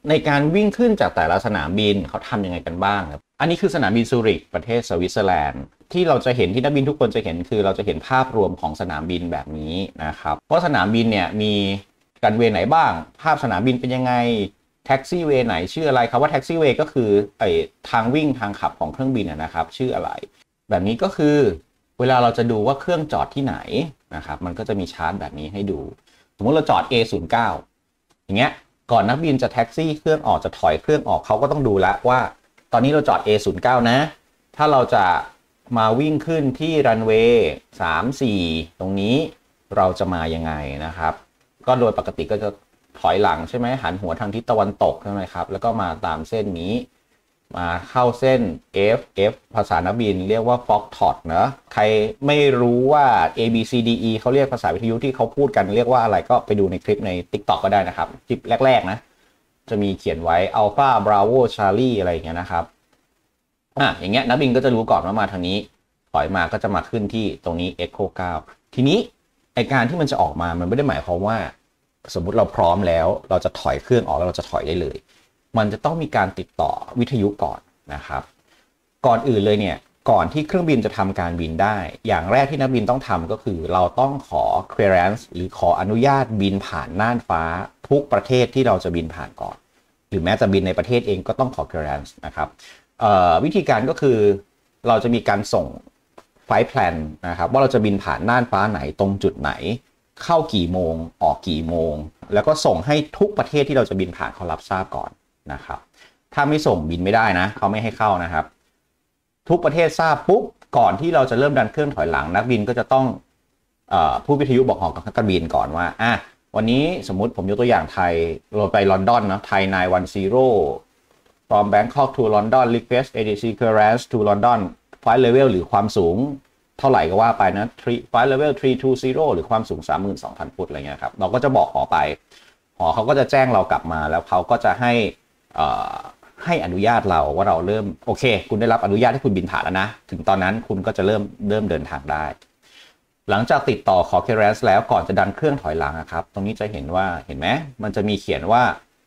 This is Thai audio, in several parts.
ในการวิ่งขึ้นจากแต่ละสนามบินเขาทำยังไงกันบ้างครับอันนี้คือสนามบินซูริกประเทศสวิตเซอร์แลนด์ที่เราจะเห็นที่นักบินทุกคนจะเห็นคือเราจะเห็นภาพรวมของสนามบินแบบนี้นะครับเพราะสนามบินเนี่ยมีรันเวย์ไหนบ้างภาพสนามบินเป็นยังไงแท็กซี่เวย์ไหนชื่ออะไรครับว่าแท็กซี่เวย์ก็คือทางวิ่งทางขับของเครื่องบินนะครับชื่ออะไรแบบนี้ก็คือเวลาเราจะดูว่าเครื่องจอดที่ไหนนะครับมันก็จะมีชาร์ตแบบนี้ให้ดูสมมติเราจอด A09 อย่างเงี้ยก่อนนักบินจะแท็กซี่เครื่องออกจะถอยเครื่องออกเขาก็ต้องดูแล้วว่าตอนนี้เราจอด A09 นะถ้าเราจะมาวิ่งขึ้นที่รันเวย์34ตรงนี้เราจะมายังไงนะครับก็โดยปกติก็จะถอยหลังใช่ไหมหันหัวทางทิศตะวันตกใช่ไหมครับแล้วก็มาตามเส้นนี้มาเข้าเส้น F ภาษานักบินเรียกว่า Foxtrot นะใครไม่รู้ว่า A B C D E เขาเรียกภาษาวิทยุที่เขาพูดกันเรียกว่าอะไรก็ไปดูในคลิปใน TikTok ก็ได้นะครับคลิปแรกๆนะจะมีเขียนไว้ Alpha Bravo Charlie อะไรอย่างเงี้ยนะครับอย่างเงี้ยนักบินก็จะรู้ก่อนว่ามาทางนี้ถอยมาก็จะมาขึ้นที่ตรงนี้ Echo 9ทีนี้ไอการที่มันจะออกมามันไม่ได้หมายความว่าสมมุติเราพร้อมแล้วเราจะถอยเครื่องออกแล้วเราจะถอยได้เลยมันจะต้องมีการติดต่อวิทยุก่อนนะครับก่อนอื่นเลยเนี่ยก่อนที่เครื่องบินจะทำการบินได้อย่างแรกที่นักบินต้องทำก็คือเราต้องขอ clearance หรือขออนุญาตบินผ่านน่านฟ้าทุกประเทศที่เราจะบินผ่านก่อนหรือแม้จะบินในประเทศเองก็ต้องขอ clearance นะครับวิธีการก็คือเราจะมีการส่งไฟล์แพลนนะครับว่าเราจะบินผ่านน่านฟ้าไหนตรงจุดไหนเข้ากี่โมงออกกี่โมงแล้วก็ส่งให้ทุกประเทศที่เราจะบินผ่านเขารับทราบก่อนนะครับถ้าไม่ส่งบินไม่ได้นะเขาไม่ให้เข้านะครับทุกประเทศทราบปุ๊บก่อนที่เราจะเริ่มดันเครื่องถอยหลังนักบินก็จะต้องผู้วิทยุบอกหอกับนักบินก่อนว่าวันนี้สมมุติผมยกตัวอย่างไทยเราไปลอนดอนเนาะไทย910 from Bangkok to London request ATC clearance to London flight level หรือความสูงเท่าไหร่ก็ว่าไปนะflight level 320หรือความสูง 32,000 ฟุตอะไรเงี้ยครับเราก็จะบอกหอไปหอเขาก็จะแจ้งเรากลับมาแล้วเขาก็จะให้อนุญาตเราว่าเราเริ่มโอเคคุณได้รับอนุญาตให้คุณบินผ่านแล้วนะถึงตอนนั้นคุณก็จะเริ่มเดินทางได้หลังจากติดต่อขอ clearance แล้วก่อนจะดันเครื่องถอยหลังครับตรงนี้จะเห็นไหมมันจะมีเขียนว่า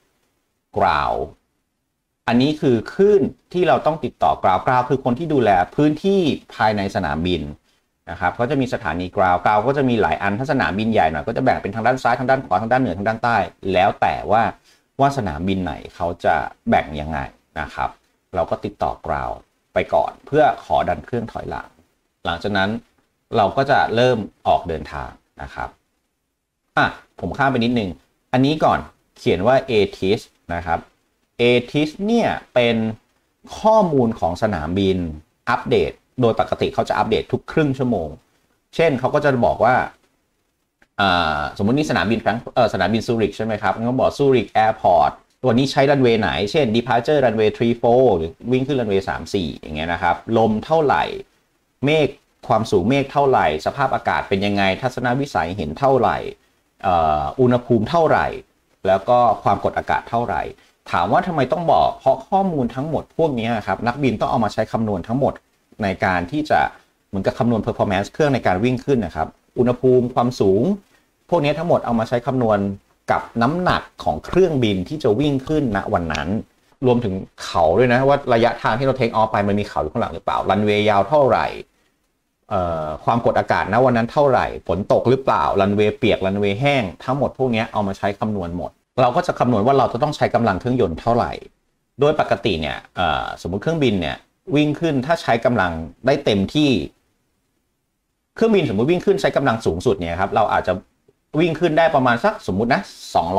ground อันนี้คือคลื่นที่เราต้องติดต่อกราวคือคนที่ดูแลพื้นที่ภายในสนามบินนะครับก็จะมีสถานีกราวก็จะมีหลายอันถ้าสนามบินใหญ่หน่อยก็จะแบ่งเป็นทางด้านซ้ายทางด้านขวาทางด้านเหนือทางด้านใต้แล้วแต่ว่าสนามบินไหนเขาจะแบ่งยังไงนะครับเราก็ติดต่อกราวไปก่อนเพื่อขอดันเครื่องถอยหลังจากนั้นเราก็จะเริ่มออกเดินทางนะครับผมข้ามไปนิดนึงอันนี้ก่อนเขียนว่า ATIS นะครับATIS เนี่ยเป็นข้อมูลของสนามบินอัปเดตโดยปกติเขาจะอัปเดตทุกครึ่งชั่วโมงเช่นเขาก็จะบอกว่าสมมตินี่สนามบินซูริกใช่ไหมครับเขาบอกซูริกแอร์พอร์ตวันนี้ใช้รันเวย์ไหนเช่น departure runway 34หรือวิ่งขึ้นรันเวย์34อย่างเงี้ยนะครับลมเท่าไหร่เมฆความสูงเมฆเท่าไหร่สภาพอากาศเป็นยังไงทัศนวิสัยเห็นเท่าไหร่อุณหภูมิเท่าไหร่แล้วก็ความกดอากาศเท่าไหร่ถามว่าทำไมต้องบอกเพราะข้อมูลทั้งหมดพวกนี้ครับนักบินต้องเอามาใช้คำนวณทั้งหมดในการที่จะเหมือนกับคำนวณ performance เครื่องในการวิ่งขึ้นนะครับอุณหภูมิความสูงพวกนี้ทั้งหมดเอามาใช้คำนวณกับน้ำหนักของเครื่องบินที่จะวิ่งขึ้นณวันนั้นรวมถึงเขาด้วยนะว่าระยะทางที่เราเทคออฟไปมันมีเขาอยู่ข้างหลังหรือเปล่ารันเวย์ยาวเท่าไหร่ความกดอากาศณวันนั้นเท่าไหร่ฝนตกหรือเปล่ารันเวย์เปียกรันเวย์แห้งทั้งหมดพวกนี้เอามาใช้คำนวณหมดเราก็จะคำนวณว่าเราจะต้องใช้กำลังเครื่องยนต์เท่าไหร่โดยปกติเนี่ยสมมุติเครื่องบินเนี่ยวิ่งขึ้นถ้าใช้กำลังได้เต็มที่เครื่องบินสมมุติวิ่งขึ้นใช้กำลังสูงสุดเนี่ยครับเราอาจจะวิ่งขึ้นได้ประมาณสักสมมุตินะ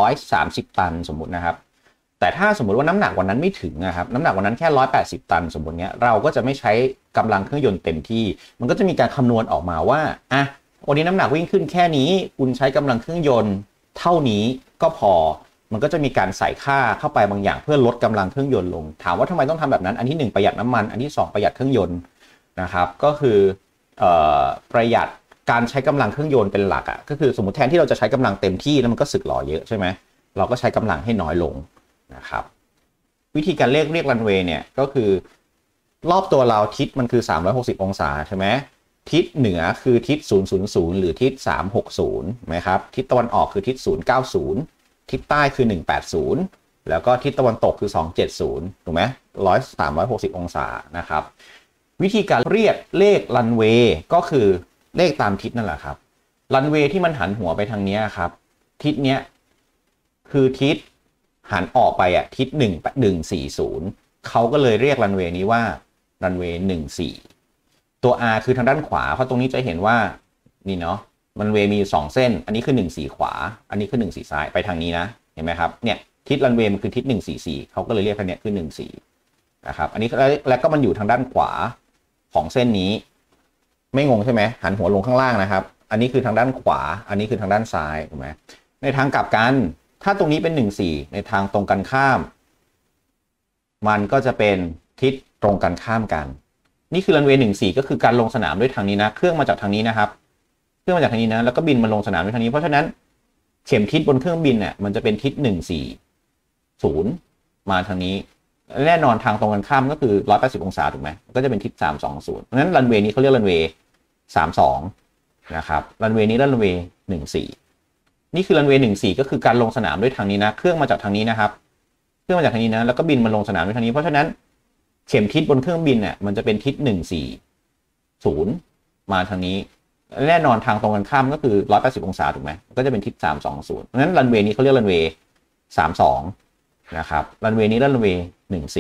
230 ตันสมมุตินะครับแต่ถ้าสมมุติว่าน้ำหนักวันนั้นไม่ถึงนะครับน้ำหนักวันนั้นแค่180 ตันสมมุติเนี้ยเราก็จะไม่ใช้กำลังเครื่องยนต์เต็มที่มันก็จะมีการคำนวณออกมาว่าวันนี้น้ำหนักวิ่งขึ้นแค่นี้คุณใช้กำลังเครื่องยนต์เท่านี้ก็พอมันก็จะมีการใส่ค่าเข้าไปบางอย่างเพื่อลดกำลังเครื่องยนต์ลงถามว่าทำไมต้องทำแบบนั้นอันที่1ประหยัดน้ำมันอันที่2ประหยัดเครื่องยนต์นะครับก็คือประหยัดการใช้กำลังเครื่องยนต์เป็นหลักก็คือสมมติแทนที่เราจะใช้กำลังเต็มที่แล้วมันก็สึกหรอเยอะใช่ไหมเราก็ใช้กำลังให้น้อยลงนะครับวิธีการเรียกรันเวย์เนี่ยก็คือรอบตัวเราทิศมันคือ360องศาใช่ไหมทิศเหนือคือทิศ000หรือทิศ360ไหมครับทิศตะวันออกคือทิศ090ทิศใต้คือ180 แล้วก็ทิศตะวันตกคือ270ถูกไหม360องศานะครับวิธีการเรียกเลขรันเวย์ก็คือเลขตามทิศนั่นแหละครับรันเวย์ที่มันหันหัวไปทางนี้ครับทิศเนี้ยคือทิศหันออกไปทิศ140เขาก็เลยเรียกรันเวย์นี้ว่ารันเวย์14ตัว R คือทางด้านขวาเพราะตรงนี้จะเห็นว่านี่เนาะรันเวย์มี2เส้นอันนี้คือ14ขวาอันนี้คือ14ซ้ายไปทางนี้นะเห็นไหมครับเนี่ยทิศรันเวย์มันคือทิศ144เขาก็เลยเรียกทางเนี้ยคือ14นะครับอันนี้แล้วก็มันอยู่ทางด้านขวาของเส้นนี้ไม่งงใช่ไหมหันหัวลงข้างล่างนะครับอันนี้คือทางด้านขวาอันนี้คือทางด้านซ้ายถูกไหมในทางกลับกันถ้าตรงนี้เป็น14ในทางตรงกันข้ามมันก็จะเป็นทิศตรงกันข้ามกันนี่คือรันเวย์14ก็คือการลงสนามด้วยทางนี้นะเครื่องมาจากทางนี้นะครับเครื่องมาจากทางนี้นะแล้วก็บินมาลงสนามด้วยทางนี้เพราะฉะนั้นเข็มทิศบนเครื่องบินเนี่ยมันจะเป็นทิศ140มาทางนี้แน่นอนทางตรงกันข้ามก็คือ180องศาถูกไหมก็จะเป็นทิศ320เพราะฉะนั้นรันเวย์นี้เขาเรียกรันเวย์32นะครับรันเวย์นี้รันเวย์14นี่คือรันเวย์14ก็คือการลงสนามด้วยทางนี้นะเครื่องมาจากทางนี้นะครับเครื่องมาจากทางนี้นะแล้วก็บินมาลงสนามด้วยทางนี้เพราะฉะนั้นเข็มทิศบนเครื่องบินเนี่ยมันจะเป็นทิศ140มาทางนี้แน่นอนทางตรงกันข้ามก็คือ180องศาถูกไหมก็จะเป็นทิศ320เพราะฉะนั้นรันเวย์นี้เขาเรียกรันเวย์32นะครับรันเวย์นี้รันเวย์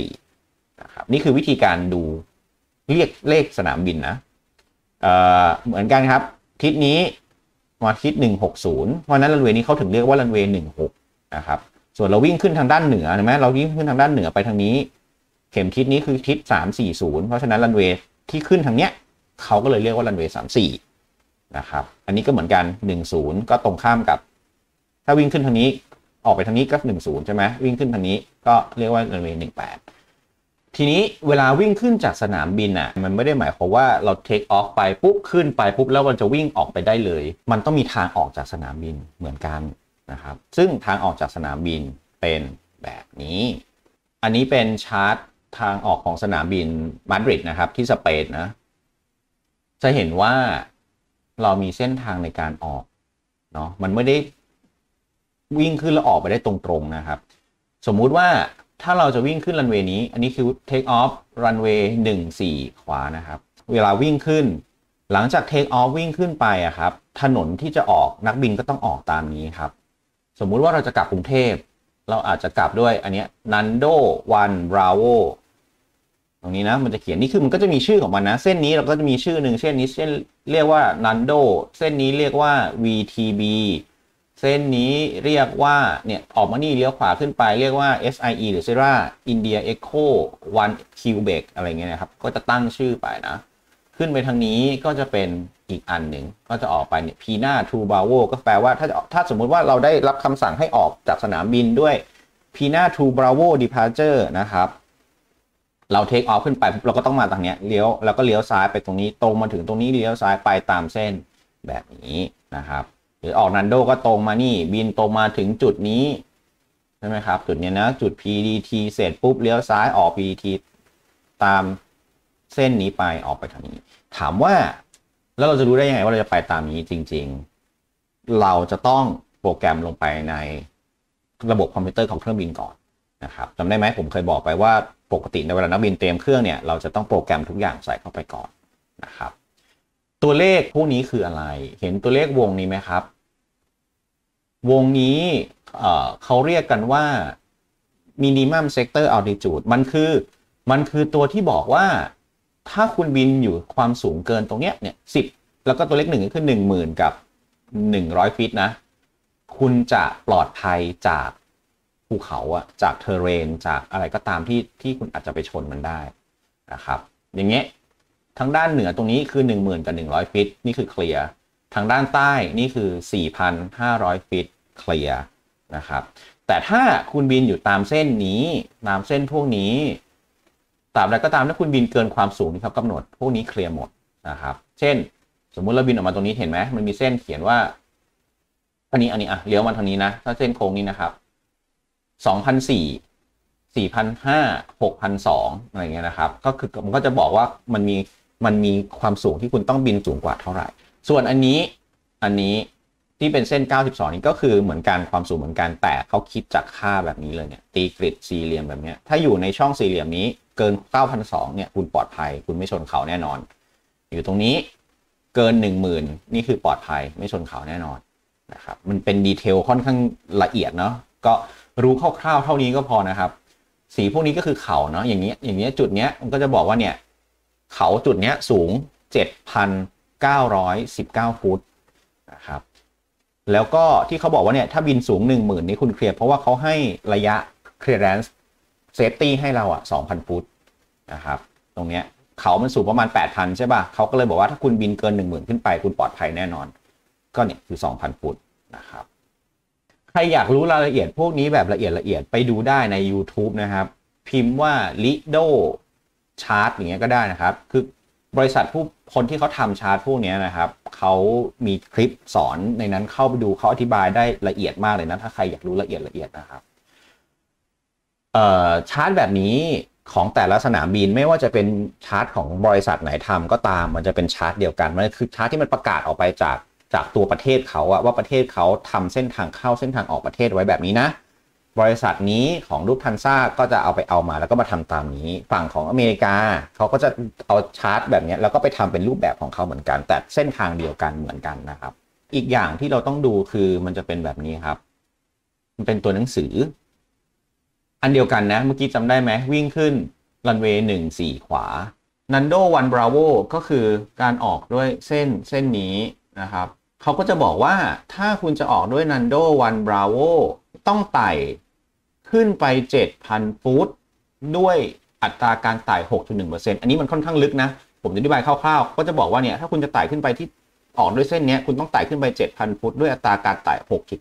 14นะครับนี่คือวิธีการดูเรียกเลขสนามบินนะเหมือนกันครับทิศนี้มาทิศ160เพราะนั้นรันเวย์นี้เขาถึงเรียกว่ารันเวย์16นะครับส่วนเราวิ่งขึ้นทางด้านเหนือเห็นไหมเราวิ่งขึ้นทางด้านเหนือไปทางนี้เข็มทิศนี้คือทิศ340เพราะฉะนั้นรันเวย์ที่ขึ้นทางเนี้ยเขาก็เลยเรียกว่ารันเวย์34นะครับอันนี้ก็เหมือนกัน10ก็ตรงข้ามกับถ้าวิ่งขึ้นทางนี้ออกไปทางนี้ก็10ใช่ไหมวิ่งขึ้นทางนี้ก็เรียกว่ารันเวย์18ทีนี้เวลาวิ่งขึ้นจากสนามบินมันไม่ได้หมายความว่าเราเทคออฟไปปุ๊บขึ้นไปปุ๊บแล้วมันจะวิ่งออกไปได้เลยมันต้องมีทางออกจากสนามบินเหมือนกันนะครับซึ่งทางออกจากสนามบินเป็นแบบนี้อันนี้เป็นชาร์ตทางออกของสนามบินมาดริดนะครับที่สเปนนะจะเห็นว่าเรามีเส้นทางในการออกเนาะมันไม่ได้วิ่งขึ้นแล้วออกไปได้ตรงๆนะครับสมมุติว่าถ้าเราจะวิ่งขึ้นรันเวย์นี้อันนี้คือ take off รันเวย์14ขวานะครับเวลาวิ่งขึ้นหลังจาก take off วิ่งขึ้นไปครับถนนที่จะออกนักบินก็ต้องออกตามนี้ครับสมมุติว่าเราจะกลับกรุงเทพเราอาจจะกลับด้วยอันนี้ Nando 1 Bravo ตรงนี้นะมันจะเขียนนี่คือมันก็จะมีชื่อของมันนะเส้นนี้เราก็จะมีชื่อหนึ่งเส้นนี้เส้นเรียกว่า Nando เส้นนี้เรียกว่า VTB เส้นนี้เรียกว่าเนี่ยออกมานี่เลี้ยวขวาขึ้นไปเรียกว่า SIE หรือ Sierra India Echo 1 Quebec อะไรเงี้ยนะครับก็จะตั้งชื่อไปนะขึ้นไปทางนี้ก็จะเป็นอีกอันหนึ่งก็จะออกไปเนี่ย Pina to Bravo ก็แปลว่าถ้าสมมุติว่าเราได้รับคำสั่งให้ออกจากสนามบินด้วย Pina to Bravo Departure นะครับเราเทคออฟขึ้นไปเราก็ต้องมาทางเนี้ยเลี้ยวแล้วก็เลี้ยวซ้ายไปตรงนี้ตรงมาถึงตรงนี้เลี้ยวซ้ายไปตามเส้นแบบนี้นะครับหรือออกนันโดก็ตรงมานี่บินตรงมาถึงจุดนี้ใช่ไหมครับจุดนี้นะจุด PDT เสร็จปุ๊บเลี้ยวซ้ายออก PDT ตามเส้นนี้ไปออกไปทางนี้ถามว่าแล้วเราจะรู้ได้ยังไงว่าเราจะไปตามนี้จริงๆเราจะต้องโปรแกรมลงไปในระบบคอมพิวเตอร์ของเครื่องบินก่อนนะครับจำได้ไหมผมเคยบอกไปว่าปกติในเวลานักบินเตรียมเครื่องเนี่ยเราจะต้องโปรแกรมทุกอย่างใส่เข้าไปก่อนนะครับตัวเลขพวกนี้คืออะไรเห็นตัวเลขวงนี้ไหมครับวงนี้เขาเรียกกันว่า minimum sector altitude มันคือตัวที่บอกว่าถ้าคุณบินอยู่ความสูงเกินตรงเนี้ยเนี่ย10แล้วก็ตัวเลข1ก็คือ 10,000 กับ100ฟีตนะคุณจะปลอดภัยจากภูเขาจากเทเรนจากอะไรก็ตามที่คุณอาจจะไปชนมันได้นะครับอย่างเงี้ยทางด้านเหนือตรงนี้คือ 10,000 กับ100ฟีตนี่คือเคลียร์ทางด้านใต้นี่คือ 4,500 ฟีตเคลียร์นะครับแต่ถ้าคุณบินอยู่ตามเส้นนี้ตามเส้นพวกนี้ตามใดก็ตามถ้าคุณบินเกินความสูงที่เขากำหนดพวกนี้เคลียร์หมดนะครับเช่นสมมุติเราบินออกมาตรงนี้เห็นไหมมันมีเส้นเขียนว่าอันนี้เลี้ยวมาทางนี้นะถ้าเส้นโค้งนี้นะครับ2,400 4,500 6,200อะไรเงี้ยนะครับก็คือมันก็จะบอกว่ามันมีความสูงที่คุณต้องบินสูงกว่าเท่าไหร่ส่วนอันนี้ที่เป็นเส้น92นี้ก็คือเหมือนกันความสูงเหมือนกันแต่เขาคิดจากค่าแบบนี้เลยเนี่ยตีกริดสี่เหลี่ยมแบบนี้ถ้าอยู่ในช่องสี่เหลี่ยมนี้เกิน 9,200 เนี่ยคุณปลอดภัยคุณไม่ชนเขาแน่นอนอยู่ตรงนี้เกิน 10,000 นี่คือปลอดภัยไม่ชนเขาแน่นอนนะครับมันเป็นดีเทลค่อนข้างละเอียดเนาะก็รู้คร่าวๆเท่านี้ก็พอนะครับสีพวกนี้ก็คือเขาเนาะอย่างเงี้ยจุดเนี้ยมันก็จะบอกว่าเนี่ยเขาจุดเนี้ยสูง 7,919 ฟุตนะครับแล้วก็ที่เขาบอกว่าเนี่ยถ้าบินสูง 10,000 นี่คุณเคลียร์เพราะว่าเขาให้ระยะ clearance safety ให้เราอ่ะ 2,000 ฟุตนะครับตรงเนี้ยเขามันสูงประมาณ 8,000 ใช่ป่ะเขาก็เลยบอกว่าถ้าคุณบินเกิน 10,000 ขึ้นไปคุณปลอดภัยแน่นอนก็เนี่ยคือ 2,000 ฟุตนะครับใครอยากรู้รายละเอียดพวกนี้แบบละเอียดไปดูได้ใน YouTube นะครับพิมพ์ว่า Lido Chart อย่างเงี้ยก็ได้นะครับคือบริษัทคนที่เขาทำชาร์ตพวกนี้นะครับเขามีคลิปสอนในนั้นเข้าไปดูเขาอธิบายได้ละเอียดมากเลยนะถ้าใครอยากรู้ละเอียดนะครับชาร์ตแบบนี้ของแต่ละสนามบินไม่ว่าจะเป็นชาร์ตของบริษัทไหนทำก็ตามมันจะเป็นชาร์ตเดียวกันมันคือชาร์ตที่มันประกาศออกไปจากตัวประเทศเขาอะว่าประเทศเขาทำเส้นทางเข้าเส้นทางออกประเทศไว้แบบนี้นะบริษัทนี้ของรูปทันซ่าก็จะเอามาแล้วก็มาทำตามนี้ฝั่งของอเมริกาเขาก็จะเอาชาร์ตแบบนี้แล้วก็ไปทำเป็นรูปแบบของเขาเหมือนกันแต่เส้นทางเดียวกันเหมือนกันนะครับอีกอย่างที่เราต้องดูคือมันจะเป็นแบบนี้ครับมันเป็นตัวหนังสืออันเดียวกันนะเมื่อกี้จำได้ไหมวิ่งขึ้นรันเวย์14ขวา Nando One Bravo ก็คือการออกด้วยเส้นนี้นะครับเขาก็จะบอกว่าถ้าคุณจะออกด้วย Nando One Bravo ต้องไต่ขึ้นไป 7,000 ฟุตด้วยอัตราการไต่ 6.1% อันนี้มันค่อนข้างลึกนะผมจะอธิบายคร่าวๆก็จะบอกว่าเนี่ยถ้าคุณจะไต่ขึ้นไปที่ออกด้วยเส้นนี้คุณต้องไต่ขึ้นไป 7,000 ฟุตด้วยอัตราการไต่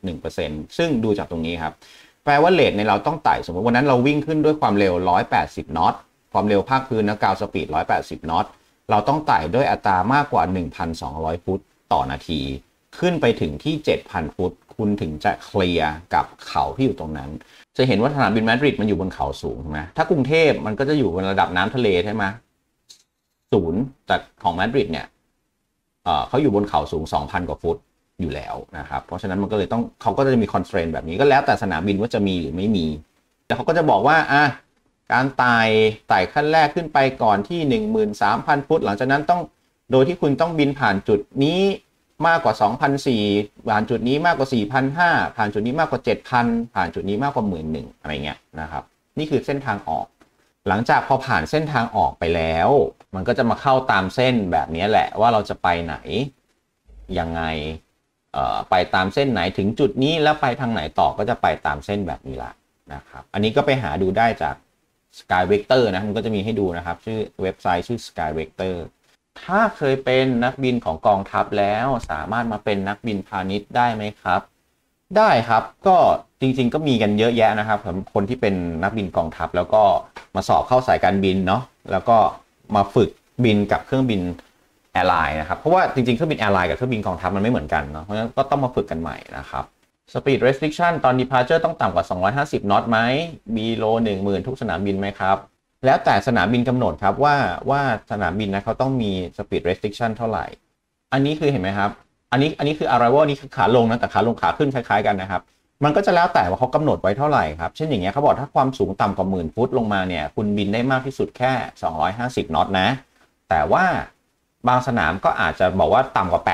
6.1% ซึ่งดูจากตรงนี้ครับแปลว่าเรทในเราต้องไต่สมมติวันนั้นเราวิ่งขึ้นด้วยความเร็ว180 นอตความเร็วภาคพื้นนะกราวสปีด180 นอตเราต้องไต่ด้วยอัตรามากกว่า 1,200 ฟุตต่อนาทีขึ้นไปถึงที่ 7,000 ฟุตคุณถึงจะเคลียร์กับเขาที่อยู่ตรงนั้นจะเห็นว่าสนามบินมาดริดมันอยู่บนเขาสูงใช่ไหมถ้ากรุงเทพมันก็จะอยู่บนระดับน้ำทะเลใช่ไหมศูนย์จากของมาดริดเนี่ยเขาอยู่บนเขาสูง 2,000 กว่าฟุตอยู่แล้วนะครับเพราะฉะนั้นมันก็เลยต้องเขาก็จะมีคอนสเตรนต์แบบนี้ก็แล้วแต่สนามบินว่าจะมีหรือไม่มีแต่เขาก็จะบอกว่าการไต่ขั้นแรกขึ้นไปก่อนที่ 13,000 ฟุตหลังจากนั้นต้องโดยที่คุณต้องบินผ่านจุดนี้มากกว่า 2,400 ผ่านจุดนี้มากกว่า 4,500 ผ่านจุดนี้มากกว่า 7,000 ผ่านจุดนี้มากกว่า 11,000 อะไรเงี้ยนะครับนี่คือเส้นทางออกหลังจากพอผ่านเส้นทางออกไปแล้วมันก็จะมาเข้าตามเส้นแบบนี้แหละว่าเราจะไปไหนยังไงไปตามเส้นไหนถึงจุดนี้แล้วไปทางไหนต่อก็จะไปตามเส้นแบบนี้ละนะครับอันนี้ก็ไปหาดูได้จาก Sky Vector นะมันก็จะมีให้ดูนะครับชื่อเว็บไซต์ชื่อ Sky Vector ถ้าเคยเป็นนักบินของกองทัพแล้วสามารถมาเป็นนักบินพาณิชย์ได้ไหมครับได้ครับก็จริงๆก็มีกันเยอะแยะนะครับสำหรับคนที่เป็นนักบินกองทัพแล้วก็มาสอบเข้าสายการบินเนาะแล้วก็มาฝึกบินกับเครื่องบินแอร์ไลน์นะครับเพราะว่าจริงๆเครื่องบินแอร์ไลน์กับเครื่องบินกองทัพมันไม่เหมือนกันเนาะเพราะฉะนั้นก็ต้องมาฝึกกันใหม่นะครับ Speed Restriction ตอน Departure ต้องต่ำกว่า250 นอตไหม below 10,000 ทุกสนามบินไหมครับแล้วแต่สนามบินกำหนดครับว่าสนามบินนะเขาต้องมี Speed Restriction เท่าไหร่อันนี้คือเห็นไหมครับอันนี้คือ arrival นี่คือขาลงนะแต่ขาลงขาขึ้นคล้ายๆกันนะครับมันก็จะแล้วแต่ว่าเขากำหนดไว้เท่าไหร่ครับเช่นอย่างเงี้ยเขาบอกถ้าความสูงต่ำกว่า10,000 ฟุตลงมาเนี่ยคุณบินได้มากที่สุดแค่250 นอตนะแต่ว่าบางสนามก็อาจจะบอกว่าต่ำกว่า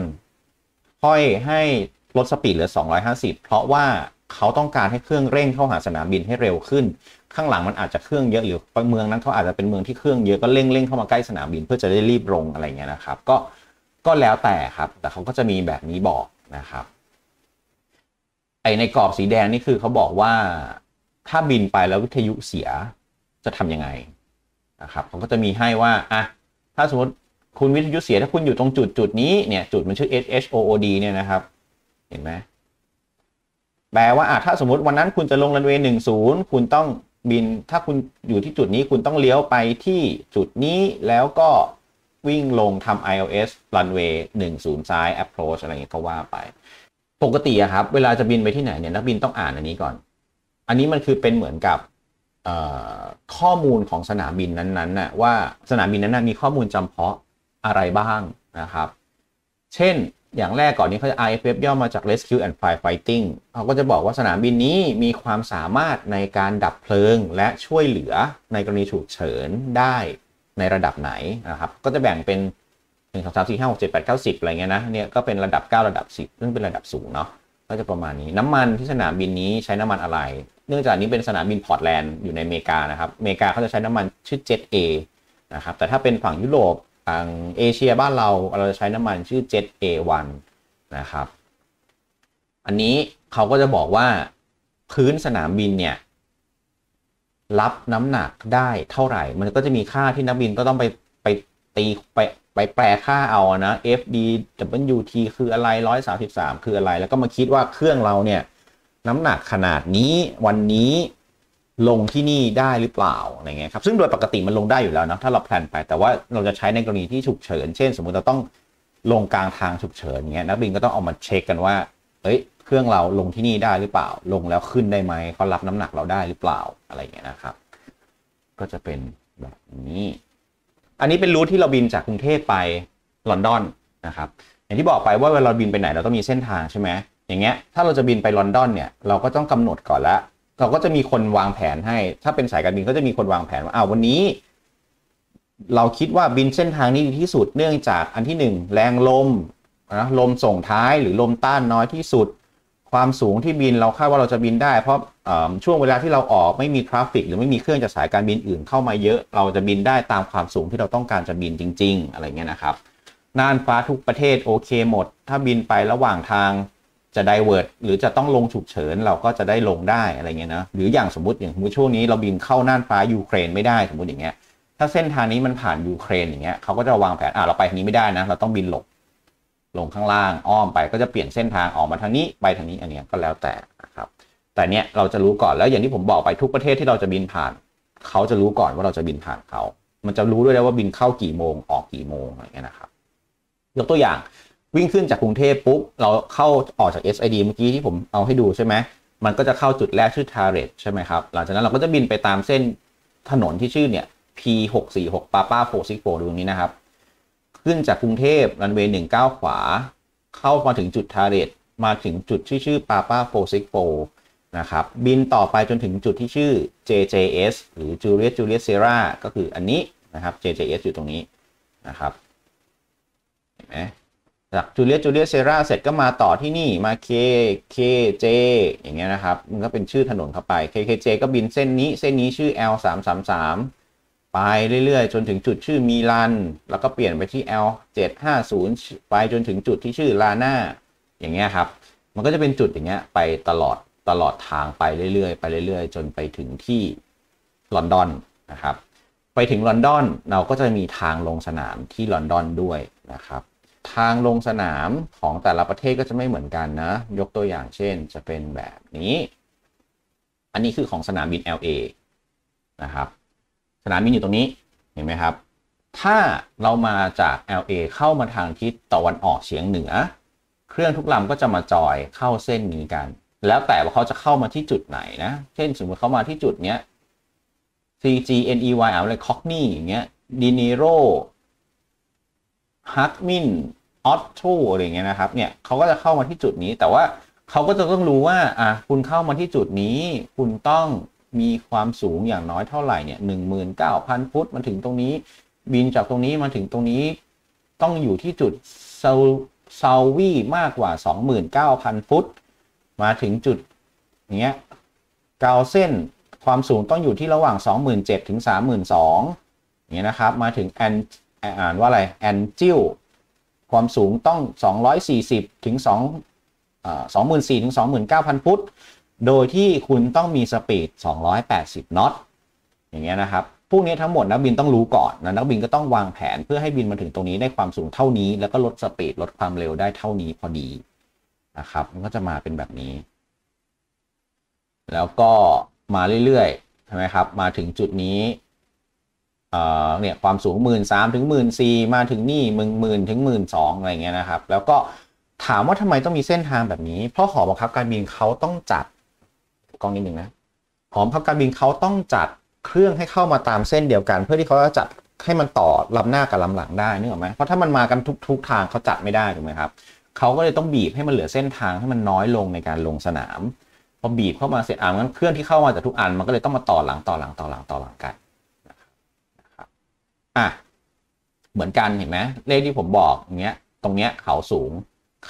8,000 ค่อยให้ลดสปีดเหลือ250เพราะว่าเขาต้องการให้เครื่องเร่งเข้าหาสนามบินให้เร็วขึ้นข้างหลังมันอาจจะเครื่องเยอะหรือเมืองนั้นเขาอาจจะเป็นเมืองที่เครื่องเยอะก็เร่งเข้ามาใกล้สนามบินเพื่อจะได้รีบลงอะไรเงี้ยนะครับก็แล้วแต่ครับแต่เขาก็จะมีแบบนี้บอกนะครับในกรอบสีแดงนี่คือเขาบอกว่าถ้าบินไปแล้ววิทยุเสียจะทำยังไงนะครับเขาก็จะมีให้ว่าถ้าสมมติคุณวิทยุเสียถ้าคุณอยู่ตรงจุดนี้เนี่ยจุดมันชื่อ SHOOD เนี่ยนะครับเห็นไหมแปลว่าถ้าสมมติวันนั้นคุณจะลงรันเวย์10คุณต้องบินถ้าคุณอยู่ที่จุดนี้คุณต้องเลี้ยวไปที่จุดนี้แล้วก็วิ่งลงทำ ILS runway 10ซ้าย approach อะไรอย่างเงี้ยก็ว่าไปปกติครับเวลาจะบินไปที่ไหนเนี่ยนักบินต้องอ่านอันนี้ก่อนอันนี้มันคือเป็นเหมือนกับข้อมูลของสนามบินนั้นๆว่าสนามบินนั้นมีข้อมูลจำเพาะอะไรบ้างนะครับเช่นอย่างแรกก่อนนี้เขาจะ RFF ย่อมาจาก Rescue and Firefighting เขาก็จะบอกว่าสนามบินนี้มีความสามารถในการดับเพลิงและช่วยเหลือในกรณีฉุกเฉินได้ในระดับไหนนะครับก็จะแบ่งเป็น1 2 3 4 5 6 7 8 9 10อะไรเงี้ยนะเนี่ยก็เป็นระดับ9ระดับ10ซึ่งเป็นระดับสูงเนาะก็จะประมาณนี้น้ำมันที่สนามบินนี้ใช้น้ำมันอะไรเนื่องจากนี้เป็นสนามบินพอร์ตแลนด์อยู่ในอเมริกานะครับอเมริกาเขาจะใช้น้ำมันชื่อ Jet A นะครับแต่ถ้าเป็นฝั่งยุโรปทางเอเชียบ้านเราจะใช้น้ำมันชื่อ Jet A1 นะครับอันนี้เขาก็จะบอกว่าพื้นสนามบินเนี่ยรับน้ำหนักได้เท่าไหร่มันก็จะมีค่าที่นักบินก็ต้องไปตีไปแปลค่าเอานะ FDWT คืออะไร133คืออะไรแล้วก็มาคิดว่าเครื่องเราเนี่ยน้ำหนักขนาดนี้วันนี้ลงที่นี่ได้หรือเปล่าอะไรเงี้ยครับซึ่งโดยปกติมันลงได้อยู่แล้วนะถ้าเราแพลนไปแต่ว่าเราจะใช้ในกรณีที่ฉุกเฉินเช่นสมมุติเราต้องลงกลางทางฉุกเฉินเงี้ยนักบินก็ต้องเอามาเช็คกันว่าเครื่องเราลงที่นี่ได้หรือเปล่าลงแล้วขึ้นได้ไหมเขารับน้ำหนักเราได้หรือเปล่าอะไรเงี้ยนะครับก็จะเป็นแบบนี้อันนี้เป็นรูทที่เราบินจากกรุงเทพไปลอนดอนนะครับอย่างที่บอกไปว่าเวลาเราบินไปไหนเราต้องมีเส้นทางใช่ไหมอย่างเงี้ยถ้าเราจะบินไปลอนดอนเนี่ยเราก็ต้องกำหนดก่อนแล้วเราก็จะมีคนวางแผนให้ถ้าเป็นสายการบินก็จะมีคนวางแผนว่าวันนี้เราคิดว่าบินเส้นทางนี้ดีที่สุดเนื่องจากอันที่1แรงลมนะลมส่งท้ายหรือลมต้านน้อยที่สุดความสูงที่บินเราคาดว่าเราจะบินได้เพราะช่วงเวลาที่เราออกไม่มีทราฟฟิกหรือไม่มีเครื่องจากสายการบินอื่นเข้ามาเยอะเราจะบินได้ตามความสูงที่เราต้องการจะบินจริงๆอะไรเงี้ยนะครับน่านฟ้าทุกประเทศโอเคหมดถ้าบินไประหว่างทางจะไดเวิร์ตหรือจะต้องลงฉุกเฉินเราก็จะได้ลงได้อะไรเงี้ยนะหรืออย่างสมมติช่วงนี้เราบินเข้าน่านฟ้ายูเครนไม่ได้สมมติอย่างเงี้ยถ้าเส้นทางนี้มันผ่านยูเครนอย่างเงี้ยเขาก็จะวางแผนเราไปทางนี้ไม่ได้นะเราต้องบินลงข้างล่างอ้อมไปก็จะเปลี่ยนเส้นทางออกมาทางนี้ไปทางนี้อันเนี้ยก็แล้วแต่นะครับแต่เนี้ยเราจะรู้ก่อนแล้วอย่างที่ผมบอกไปทุกประเทศที่เราจะบินผ่านเขาจะรู้ก่อนว่าเราจะบินผ่านเขามันจะรู้ด้วยว่าบินเข้ากี่โมงออกกี่โมงอะไรเงี้ยนะครับยกตัวอย่างวิ่งขึ้นจากกรุงเทพปุ๊บเราเข้าออกจาก SID เมื่อกี้ที่ผมเอาให้ดูใช่ไหมมันก็จะเข้าจุดแรกชื่อ Target ใช่ไหมครับหลังจากนั้นเราก็จะบินไปตามเส้นถนนที่ชื่อเนี่ย P646 Papa 464ดูตรงนี้นะครับขึ้นจากกรุงเทพรันเวย์19ขวาเข้ามาถึงจุด Target มาถึงจุดที่ชื่อ Papa 464นะครับบินต่อไปจนถึงจุดที่ชื่อ JJS หรือ Juliet Sierra ก็คืออันนี้นะครับ JJS อยู่ตรงนี้นะครับเห็นไหมจาก Juliet Sierra เสร็จก็มาต่อที่นี่มา KKJ อย่างเงี้ยนะครับมันก็เป็นชื่อถนนเข้าไป KKJ ก็บินเส้นนี้ชื่อ L333ไปเรื่อยๆจนถึงจุดชื่อมิลันแล้วก็เปลี่ยนไปที่ L750 ไปจนถึงจุดที่ชื่อลาน่าอย่างเงี้ยครับมันก็จะเป็นจุดอย่างเงี้ยไปตลอดทางไปเรื่อยๆจนไปถึงที่ลอนดอนนะครับไปถึงลอนดอนเราก็จะมีทางลงสนามที่ลอนดอนด้วยนะครับทางลงสนามของแต่ละประเทศก็จะไม่เหมือนกันนะยกตัวอย่างเช่นจะเป็นแบบนี้อันนี้คือของสนามบิน LA นะครับสนามบินอยู่ตรงนี้เห็นไหมครับถ้าเรามาจาก LA เข้ามาทางทิศตะวันออกเฉียงเหนือเครื่องทุกลำก็จะมาจอยเข้าเส้นนี้กันแล้วแต่ว่าเขาจะเข้ามาที่จุดไหนนะเช่นสมมติเขามาที่จุดเนี้ย CGNEY อะไรคอกนี่อย่างเงี้ยดินีโรฮักมินออตโตอะไรเงี้ยนะครับเนี่ยเขาก็จะเข้ามาที่จุดนี้แต่ว่าเขาก็จะต้องรู้ว่าคุณเข้ามาที่จุดนี้คุณต้องมีความสูงอย่างน้อยเท่าไหร่เนี่ย 19,000 ฟุตมาถึงตรงนี้บินจากตรงนี้มาถึงตรงนี้ต้องอยู่ที่จุดซาวีมากกว่า 29,000 ฟุตมาถึงจุดเนี้ยกาวเส้นความสูงต้องอยู่ที่ระหว่าง 27,000 ถึง 32,000อย่างเงี้ยนะครับมาถึงอ่านว่าอะไรแอนจิลความสูงต้อง240ถึง24,000 ถึง 29,000 ฟุตโดยที่คุณต้องมีสปีด280น็อตอย่างเงี้ยนะครับพวกนี้ทั้งหมดนักบินต้องรู้ก่อนนะนักบินก็ต้องวางแผนเพื่อให้บินมาถึงตรงนี้ได้ความสูงเท่านี้แล้วก็ลดสปีดลดความเร็วได้เท่านี้พอดีนะครับมันก็จะมาเป็นแบบนี้แล้วก็มาเรื่อยๆใช่ไหมครับมาถึงจุดนี้เนี่ยความสูง 13,000 ถึง 14,000 มาถึงนี่10,000 ถึง 12,000 อะไรเงี้ยนะครับแล้วก็ถามว่าทำไมต้องมีเส้นทางแบบนี้เพราะหอบังคับการบินเขาต้องจัดกล้องนิดนึงนะหอบังคับการบินเขาต้องจัดเครื่องให้เข้ามาตามเส้นเดียวกันเพื่อที่เขาจะจัดให้มันต่อลำหน้ากับลำหลังได้นึกออกไหมเพราะถ้ามันมากันทุกทางเขาจัดไม่ได้ถูกไหมครับเขาก็เลยต้องบีบให้มันเหลือเส้นทางให้มันน้อยลงในการลงสนามพอบีบเข้ามาเสร็จงั้นเครื่องที่เข้ามาจากทุกอันมันก็เลยต้องมาต่อหลังกันนะครับเหมือนกันเห็นไหมเลขที่ผมบอกอย่างเงี้ยตรงเนี้ยเขาสูง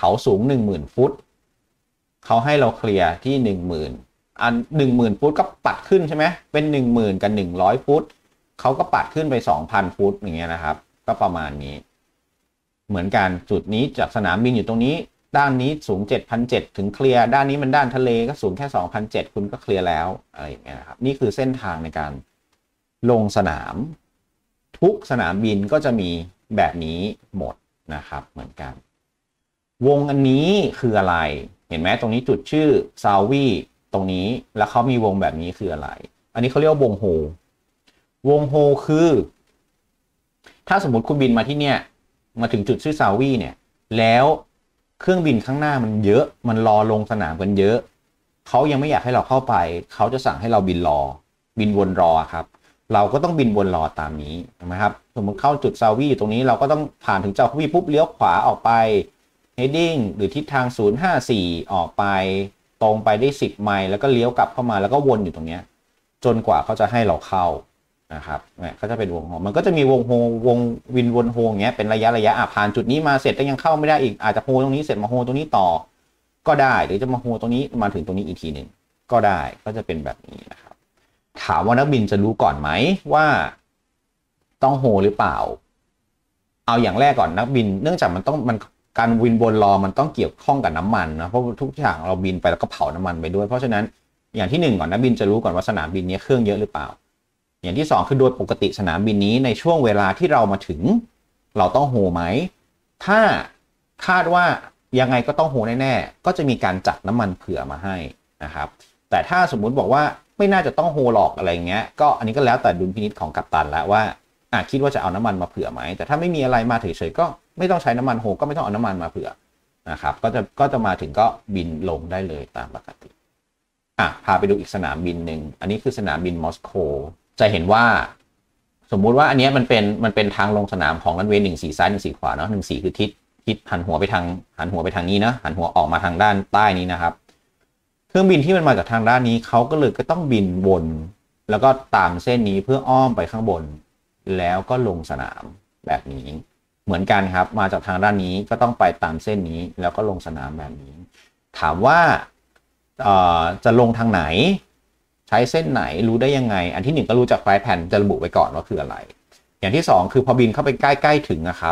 10,000 ฟุตเขาให้เราเคลียร์ที่10,000 ฟุตก็ปัดขึ้นใช่ไหมเป็น10,000กับ100 ฟุตเขาก็ปัดขึ้นไป2,000 ฟุตอย่างเงี้ยนะครับก็ประมาณนี้เหมือนกันจุดนี้จากสนามบินอยู่ตรงนี้ด้านนี้สูง7,700ถึงเคลียร์ด้านนี้มันด้านทะเลก็สูงแค่2,700คุณก็เคลียร์แล้วอะไรอย่างเงี้ยนะครับนี่คือเส้นทางในการลงสนามทุกสนามบินก็จะมีแบบนี้หมดนะครับเหมือนกันวงอันนี้คืออะไรเห็นไหมตรงนี้จุดชื่อซาวีตรงนี้แล้วเขามีวงแบบนี้คืออะไรอันนี้เขาเรียกว่าวงโฮคือถ้าสมมติคุณบินมาที่เนี่ยมาถึงจุดชื่อซาวีเนี่ยแล้วเครื่องบินข้างหน้ามันเยอะมันรอลงสนามกันเยอะเขายังไม่อยากให้เราเข้าไปเขาจะสั่งให้เราบินวนรอครับเราก็ต้องบินวนรอตามนี้ถูกไหมครับสมมติเข้าจุดซาวีตรงนี้เราก็ต้องผ่านถึงซาวีปุ๊บเลี้ยวขวาออกไป heading หรือทิศทาง054ออกไปตรงไปได้10 ไมล์แล้วก็เลี้ยวกลับเข้ามาแล้วก็วนอยู่ตรงนี้จนกว่าเขาจะให้เราเข้านะครับเนี่ยก็จะเป็นวงโฮมันก็จะมีวงวินวนโฮอย่างเงี้ยเป็นระยะผ่านจุดนี้มาเสร็จแต่ยังเข้าไม่ได้อีกอาจจะโฮตรงนี้เสร็จมาโฮตรงนี้ต่อก็ได้หรือจะมาโฮตรงนี้มาถึงตรงนี้อีกทีหนึ่งก็ได้ก็จะเป็นแบบนี้นะครับถามว่านักบินจะรู้ก่อนไหมว่าต้องโฮหรือเปล่าเอาอย่างแรกก่อนนักบินเนื่องจากมันการวินวนรอมันต้องเกี่ยวข้องกับน้ำมันนะเพราะทุกอย่างเราบินไปแล้วก็เผาน้ำมันไปด้วยเพราะฉะนั้นอย่างที่1ก่อนนักบินจะรู้ก่อนว่าสนามบินนี้เครื่องเยอะหรือเปล่าอย่างที่2คือโดยปกติสนามบินนี้ในช่วงเวลาที่เรามาถึงเราต้องโฮไหมถ้าคาดว่ายังไงก็ต้องโฮแน่ๆก็จะมีการจัดน้ำมันเผื่อมาให้นะครับแต่ถ้าสมมุติบอกว่าไม่น่าจะต้องโฮหรอกอะไรเงี้ยก็อันนี้ก็แล้วแต่ดุลพินิจของกัปตันแล้วว่าคิดว่าจะเอาน้ำมันมาเผื่อไหมแต่ถ้าไม่มีอะไรมาเฉยๆก็ไม่ต้องใช้น้ำมันโฮก็ไม่ต้องเอาน้ำมันมาเผื่อนะครับก็จะมาถึงก็บินลงได้เลยตามปกติพาไปดูอีกสนามบินหนึ่งอันนี้คือสนามบินมอสโกจะเห็นว่าสมมุติว่าอันนี้มันเป็นทางลงสนามของรันเวย์14ซ้าย14ขวาเนาะ14คือทิศหันหัวไปทางนี้นะหันหัวออกมาทางด้านใต้นี้นะครับเครื่องบินที่มันมาจากทางด้านนี้เขาก็เลยก็ต้องบินวนแล้วก็ตามเส้นนี้เพื่ออ้อมไปข้างบนแล้วก็ลงสนามแบบนี้เหมือนกันครับมาจากทางด้านนี้ก็ต้องไปตามเส้นนี้แล้วก็ลงสนามแบบนี้ถามว่าจะลงทางไหนใช้เส้นไหนรู้ได้ยังไงอันที่1ก็รู้จากไฟล์แผ่นจะระบุไว้ก่อนว่าคืออะไรอย่างที่2คือพอบินเข้าไปใกล้ๆถึงนะครับ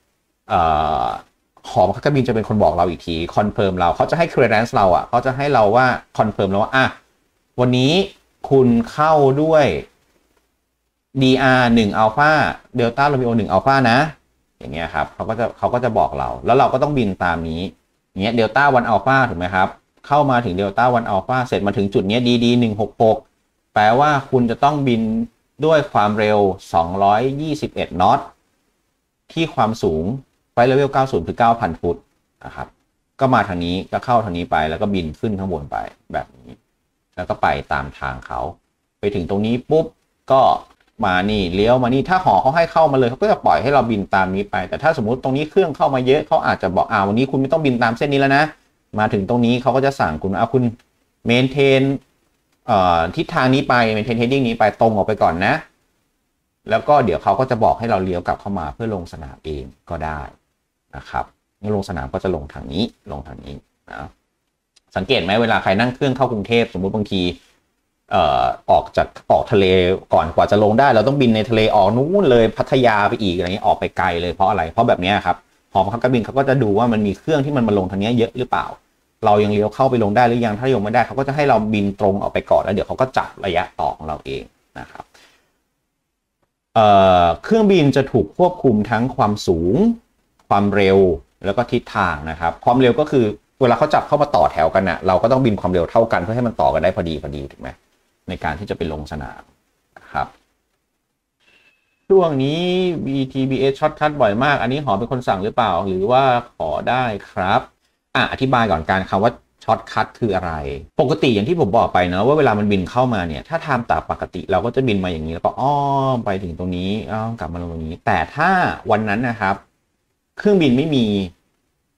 หอบังคับการบินจะเป็นคนบอกเราอีกทีคอนเฟิร์มเราเขาจะให้ clearance เราเขาจะให้เราว่าคอนเฟิร์มเราว่าวันนี้คุณเข้าด้วย DR 1 Alpha Delta Romeo 1 Alpha นะอย่างเงี้ยครับเขาก็จะบอกเราแล้วเราก็ต้องบินตามนี้อย่างเงี้ย Delta 1 Alpha ถูกไหมครับเข้ามาถึง Delta 1 Alpha เสร็จมาถึงจุดนี้ DD 166แปลว่าคุณจะต้องบินด้วยความเร็ว221 น็อตที่ความสูงไฟเลเวล90คือ 9,000 ฟุตนะครับก็มาทางนี้ก็เข้าทางนี้ไปแล้วก็บินขึ้นข้างบนไปแบบนี้แล้วก็ไปตามทางเขาไปถึงตรงนี้ปุ๊บก็มานี่เลี้ยวมานี่ถ้าหอเขาให้เข้ามาเลยเขาก็จะปล่อยให้เราบินตามนี้ไปแต่ถ้าสมมุติตรงนี้เครื่องเข้ามาเยอะเขาอาจจะบอกวันนี้คุณไม่ต้องบินตามเส้นนี้แล้วนะมาถึงตรงนี้เขาก็จะสั่งคุณคุณเมนเทนทิศทางนี้ไปเมนเทนเฮดดิ้งนี้ไปตรงออกไปก่อนนะแล้วก็เดี๋ยวเขาก็จะบอกให้เราเลี้ยวกลับเข้ามาเพื่อลงสนามเองก็ได้นะครับลงสนามก็จะลงทางนี้นะสังเกตไหมเวลาใครนั่งเครื่องเข้ากรุงเทพสมมุติบางทีออกทะเลก่อนกว่าจะลงได้เราต้องบินในทะเลออกนู้นเลยพัทยาไปอีกอะไรเงี้ยออกไปไกลเลยเพราะอะไรเพราะแบบนี้ครับหอบังคับการบินเขาก็จะดูว่ามันมีเครื่องที่มันมาลงทางนี้เยอะหรือเปล่าเรายังเลี้ยวเข้าไปลงได้หรือยังถ้ายังไม่ได้เขาก็จะให้เราบินตรงออกไปก่อนแล้วเดี๋ยวเขาก็จับระยะต่อของเราเองนะครับเครื่องบินจะถูกควบคุมทั้งความสูงความเร็วแล้วก็ทิศทางนะครับความเร็วก็คือเวลาเขาจับเข้ามาต่อแถวกันเราก็ต้องบินความเร็วเท่ากันเพื่อให้มันต่อกันได้พอดีถูกไหมในการที่จะไปลงสนามนะครับช่วงนี้ BTBS ช็อตคัทบ่อยมากอันนี้หอเป็นคนสั่งหรือเปล่าหรือว่าขอได้ครับอธิบายก่อนการคำว่าช็อตคัทคืออะไรปกติอย่างที่ผมบอกไปนะว่าเวลามันบินเข้ามาเนี่ยถ้าทำตามปกติเราก็จะบินมาอย่างนี้แล้วก็อ้อมไปถึงตรงนี้กลับมาลงตรงนี้แต่ถ้าวันนั้นนะครับเครื่องบินไม่มี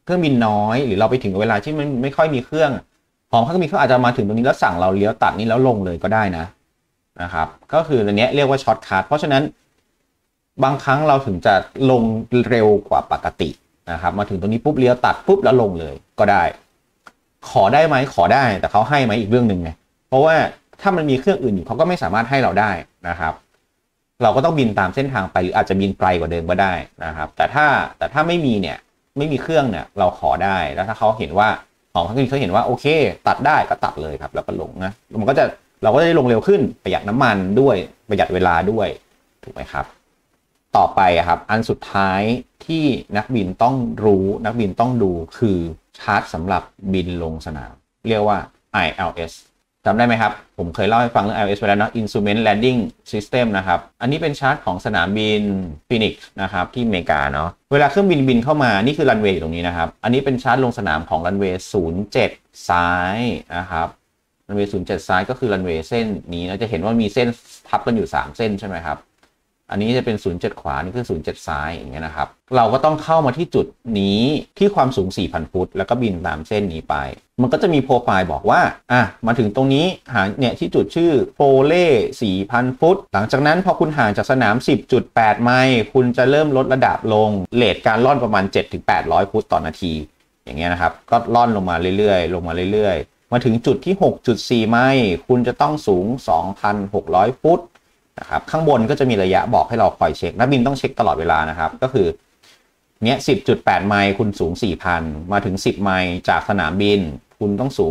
เครื่องบินน้อยหรือเราไปถึงเวลาที่มันไม่ค่อยมีเครื่องของเครื่องบินเขาอาจจะมาถึงตรงนี้แล้วสั่งเราเลี้ยวตัดนี่แล้วลงเลยก็ได้นะครับก็คืออันนี้เรียกว่าช็อตคัทเพราะฉะนั้นบางครั้งเราถึงจะลงเร็วกว่าปกตินะครับมาถึงตรงนี้ปุ๊บเลี้ยวตัดปุ๊บแล้วลงเลยก็ได้ขอได้ไหมขอได้แต่เขาให้ไหมอีกเรื่องหนึ่งไงเพราะว่าถ้ามันมีเครื่องอื่นอยู่เขาก็ไม่สามารถให้เราได้นะครับเราก็ต้องบินตามเส้นทางไปหรืออาจจะบินไกลกว่าเดิมก็ได้นะครับแต่ถ้าไม่มีเนี่ยไม่มีเครื่องเนี่ยเราขอได้แล้วถ้าเขาเห็นว่าของเครื่องบินเขาเห็นว่าโอเคตัดได้ก็ตัดเลยครับแล้วก็ลงนะมันก็จะเราก็จะได้ลงเร็วขึ้นประหยัดน้ำมันด้วยประหยัดเวลาด้วยถูกไหมครับต่อไปครับอันสุดท้ายที่นักบินต้องรู้นักบินต้องดูคือชาร์ตสำหรับบินลงสนามเรียกว่า ILS จำได้ไหมครับผมเคยเล่าให้ฟังเรื่อง ILS ไปแล้วนะ Instrument Landing System นะครับอันนี้เป็นชาร์ตของสนามบิน Phoenix นะครับที่อเมริกาเนาะเวลาเครื่องบินบินเข้ามานี่คือรันเวย์อยู่ตรงนี้นะครับอันนี้เป็นชาร์ตลงสนามของรันเวย์07ซ้ายนะครับรันเวย์07ซ้ายก็คือรันเวย์เส้นนี้นะจะเห็นว่ามีเส้นทับกันอยู่3เส้นใช่ไหมครับอันนี้จะเป็น07ขวานี่คือ07ซ้ายอย่างเงี้ยนะครับเราก็ต้องเข้ามาที่จุดนี้ที่ความสูง 4,000 ฟุตแล้วก็บินตามเส้นนี้ไปมันก็จะมีโปรไฟล์บอกว่ามาถึงตรงนี้ห่างเนี่ยที่จุดชื่อโฟเล่ 4,000 ฟุตหลังจากนั้นพอคุณห่างจากสนาม 10.8 ไมล์คุณจะเริ่มลดระดับลงเรทการล่อนประมาณ 7-800 ฟุตต่อนาทีอย่างเงี้ยนะครับก็ล่อนลงมาเรื่อยๆลงมาเรื่อยๆมาถึงจุดที่ 6.4 ไมล์คุณจะต้องสูง 2,600 ฟุตนะครับข้างบนก็จะมีระยะบอกให้เราคอยเช็คนักบินต้องเช็คตลอดเวลานะครับก็คือเนี้ย 10.8 ไมล์คุณสูง 4,000 มาถึง 10 ไมล์จากสนามบินคุณต้องสูง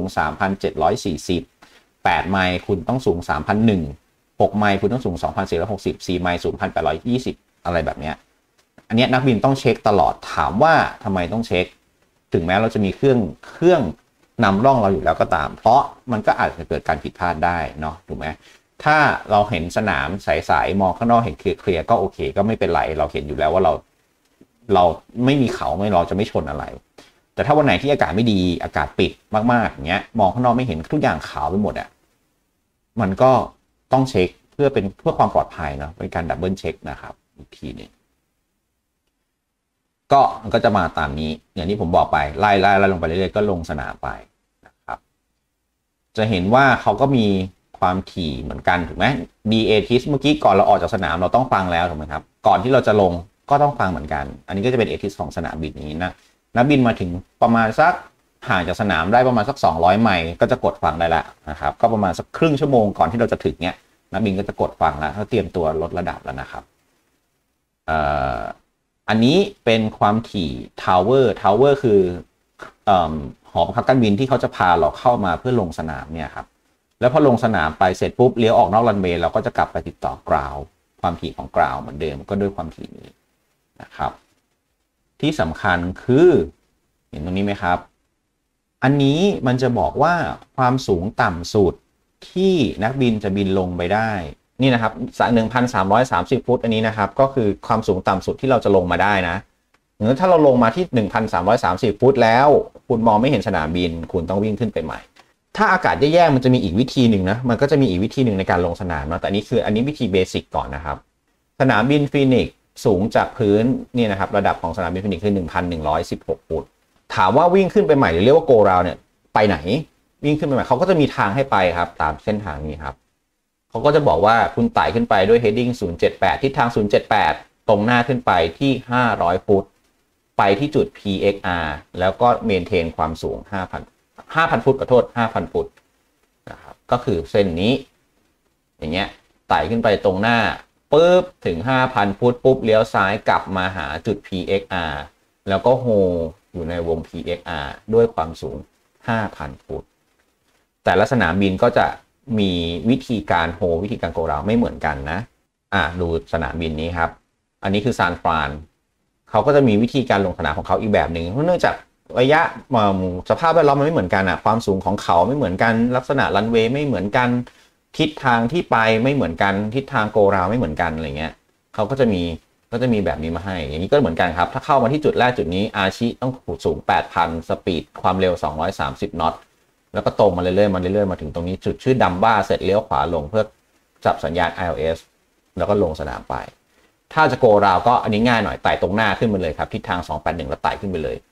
3,740 8 ไมล์คุณต้องสูง 3,001 6 ไมล์คุณต้องสูง 2,460 4 ไมล์สูง 1,820 อะไรแบบเนี้ยอันเนี้ยนักบินต้องเช็คตลอดถามว่าทำไมต้องเช็คถึงแม้เราจะมีเครื่องนำร่องเราอยู่แล้วก็ตามเพราะมันก็อาจจะเกิดการผิดพลาดได้เนาะถูกไหมถ้าเราเห็นสนามใสๆมองข้างนอกเห็นเคลียร์ก็โอเคก็ไม่เป็นไรเราเห็นอยู่แล้วว่าเราไม่มีเขาเราจะไม่ชนอะไรแต่ถ้าวันไหนที่อากาศไม่ดีอากาศปิดมากๆอย่างเงี้ยมองข้างนอกไม่เห็นทุกอย่างขาวไปหมดอ่ะมันก็ต้องเช็คเพื่อความปลอดภัยเนาะเป็นการดับเบิลเช็คนะครับอีกทีนึงก็จะมาตามนี้อย่างที่ผมบอกไปไล่ลงไปเรื่อยๆก็ลงสนามไปนะครับจะเห็นว่าเขาก็มีความถี่เหมือนกันถูกไหม DATIS เมื่อกี้ก่อนเราออกจากสนามเราต้องฟังแล้วถูกไหมครับก่อนที่เราจะลงก็ต้องฟังเหมือนกันอันนี้ก็จะเป็น ATIS ของสนามบินนี้นะนักบินมาถึงประมาณสักห่างจากสนามได้ประมาณสัก200ไมล์ก็จะกดฟังได้ละนะครับก็ประมาณสักครึ่งชั่วโมงก่อนที่เราจะถึงเนี้ยนักบินก็จะกดฟังแล้วเขาเตรียมตัวลดระดับแล้วนะครับอันนี้เป็นความถี่ Tower คือหอบังคับการบินที่เขาจะพาเราเข้ามาเพื่อลงสนามเนี่ยครับแล้วพอลงสนามไปเสร็จปุ๊บเลี้ยวออกนอกรันเวย์เราก็จะกลับไปติดต่อกราวความถี่ของกราวเหมือนเดิมก็ด้วยความถี่นี้นะครับที่สำคัญคือเห็นตรงนี้ไหมครับอันนี้มันจะบอกว่าความสูงต่ำสุดที่นักบินจะบินลงไปได้นี่นะครับ 1,330 ฟุตอันนี้นะครับก็คือความสูงต่ำสุดที่เราจะลงมาได้นะถ้าเราลงมาที่ 1,330 ฟุตแล้วคุณมองไม่เห็นสนามบินคุณต้องวิ่งขึ้นไปใหม่ถ้าอากาศแย่ๆมันจะมีอีกวิธีหนึ่งนะมันก็จะมีอีกวิธีหนึ่งในการลงสนามนะแต่อันนี้วิธีเบสิกก่อนนะครับสนามบินฟีนิกซ์สูงจากพื้นนี่นะครับระดับของสนามบินฟีนิกซ์คือ 1,116 ฟุตถามว่าวิ่งขึ้นไปใหม่หรือเรียกว่าโกราวเนี่ยไปไหนวิ่งขึ้นไปใหม่เขาก็จะมีทางให้ไปครับตามเส้นทางนี้ครับเขาก็จะบอกว่าคุณไต่ขึ้นไปด้วย heading 078ทิศทาง078ตรงหน้าขึ้นไปที่500 ฟุตไปที่จุด PXR แล้วก็เมนเทนความสูง 5,000 ฟุตขอโทษ 5,000 ฟุตนะครับก็คือเส้นนี้อย่างเงี้ยไต่ขึ้นไปตรงหน้าปุ๊บถึง 5,000 ฟุตปุ๊บเลี้ยวซ้ายกลับมาหาจุด PXR แล้วก็โฮอยู่ในวง PXR ด้วยความสูง 5,000 ฟุตแต่ละสนามบินก็จะมีวิธีการโฮวิธีการโกราวไม่เหมือนกันนะดูสนามบินนี้ครับอันนี้คือซานฟรานเขาก็จะมีวิธีการลงสนามของเขาอีกแบบหนึ่งเนื่องจากระยะสภาพแวดล้อมมันไม่เหมือนกันความสูงของเขาไม่เหมือนกันลักษณะรันเวย์ไม่เหมือนกันทิศทางที่ไปไม่เหมือนกันทิศทางโกราวไม่เหมือนกันอะไรเงี้ยเขาก็จะมีแบบนี้มาให้อย่างนี้ก็เหมือนกันครับถ้าเข้ามาที่จุดแรกจุดนี้อาชิต้องสูง 8,000 สปีดความเร็ว230 น็อตแล้วก็ตรงมาเรื่อยๆมาถึงตรงนี้จุดชื่อดัมบ้าเสร็จเลี้ยวขวาลงเพื่อจับสัญญาณ ILS แล้วก็ลงสนามไปถ้าจะโกราวก็อันนี้ง่ายหน่อยไต่ตรงหน้าขึ้นไปเลยครับทิศทาง281แล้วไต่ขึ้นไปเลย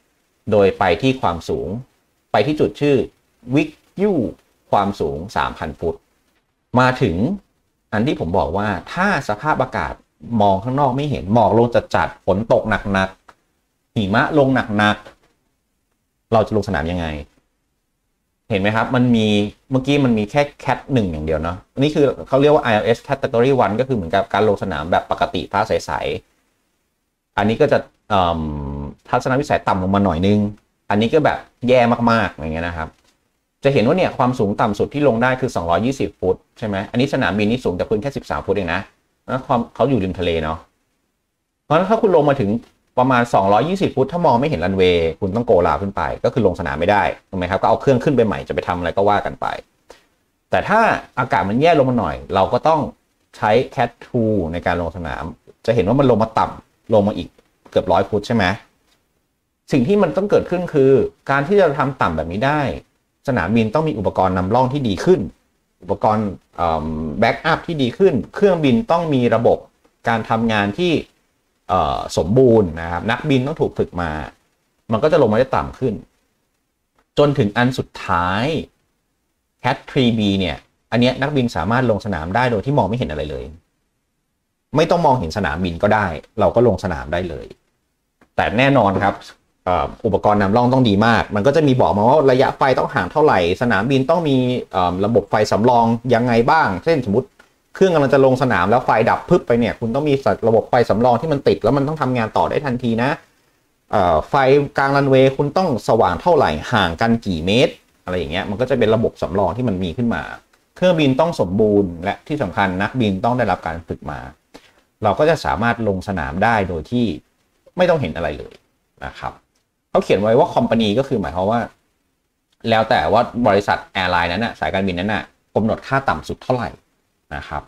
โดยไปที่ความสูงไปที่จุดชื่อวิกยูความสูง 3,000 ฟุตมาถึงอันที่ผมบอกว่าถ้าสภาพอากาศมองข้างนอกไม่เห็นหมอกลงจัดฝนตกหนักๆหิมะลงหนักๆเราจะลงสนามยังไงเห็นไหมครับมันมีเมื่อกี้มันมีแค่ Cat 1อย่างเดียวเนาะนี่คือเขาเรียกว่า ILS Category 1ก็คือเหมือนกับการลงสนามแบบปกติฟ้าใสๆอันนี้ก็จะทัศนวิสัยต่ำลงมาหน่อยนึงอันนี้ก็แบบแย่มากๆอย่างเงี้ยนะครับจะเห็นว่าเนี่ยความสูงต่ำสุดที่ลงได้คือ220ฟุตใช่ไหมอันนี้สนามบินนี่สูงจากพื้นแค่13ฟุตเองนะความเขาอยู่ริมทะเลเนาะเพราะฉะนั้นถ้าคุณลงมาถึงประมาณ220ฟุตถ้ามองไม่เห็นรันเวย์คุณต้องโกลาขึ้นไปก็คือลงสนามไม่ได้ถูกไหมครับก็เอาเครื่องขึ้นไปใหม่จะไปทำอะไรก็ว่ากันไปแต่ถ้าอากาศมันแย่ลงมาหน่อยเราก็ต้องใช้ Cat 2ในการลงสนามจะเห็นว่ามันลงมาต่ำลงมาอีกเกือบ100ฟุตใช่ไหมสิ่งที่มันต้องเกิดขึ้นคือการที่จะทำต่ำแบบนี้ได้สนามบินต้องมีอุปกรณ์นำร่องที่ดีขึ้นอุปกรณ์แบ็กอัพที่ดีขึ้นเครื่องบินต้องมีระบบการทำงานที่สมบูรณ์นะครับนักบินต้องถูกฝึกมามันก็จะลงมาได้ต่ำขึ้นจนถึงอันสุดท้าย Cat 3B เนี่ยอันนี้นักบินสามารถลงสนามได้โดยที่มองไม่เห็นอะไรเลยไม่ต้องมองเห็นสนามบินก็ได้เราก็ลงสนามได้เลยแต่แน่นอนครับอุปกรณ์นำร่องต้องดีมากมันก็จะมีบอกมาว่าระยะไฟต้องห่างเท่าไหร่สนามบินต้องมีระบบไฟสำรองยังไงบ้างเช่นสมมติเครื่องกำลังจะลงสนามแล้วไฟดับพึบไปเนี่ยคุณต้องมีระบบไฟสำรองที่มันติดแล้วมันต้องทำงานต่อได้ทันทีนะไฟกลางรันเวย์คุณต้องสว่างเท่าไหร่ห่างกันกี่เมตรอะไรอย่างเงี้ยมันก็จะเป็นระบบสำรองที่มันมีขึ้นมาเครื่องบินต้องสมบูรณ์และที่สำคัญนักบินต้องได้รับการฝึกมาเราก็จะสามารถลงสนามได้โดยที่ไม่ต้องเห็นอะไรเลยนะครับเขาเขียนไว้ว่าคอมพานีก็คือหมายความว่าแล้วแต่ว่าบริษัทแอร์ไลน์นั้นนะสายการบินนั้นนะกำหนดค่าต่ำสุดเท่าไหร่นะครับ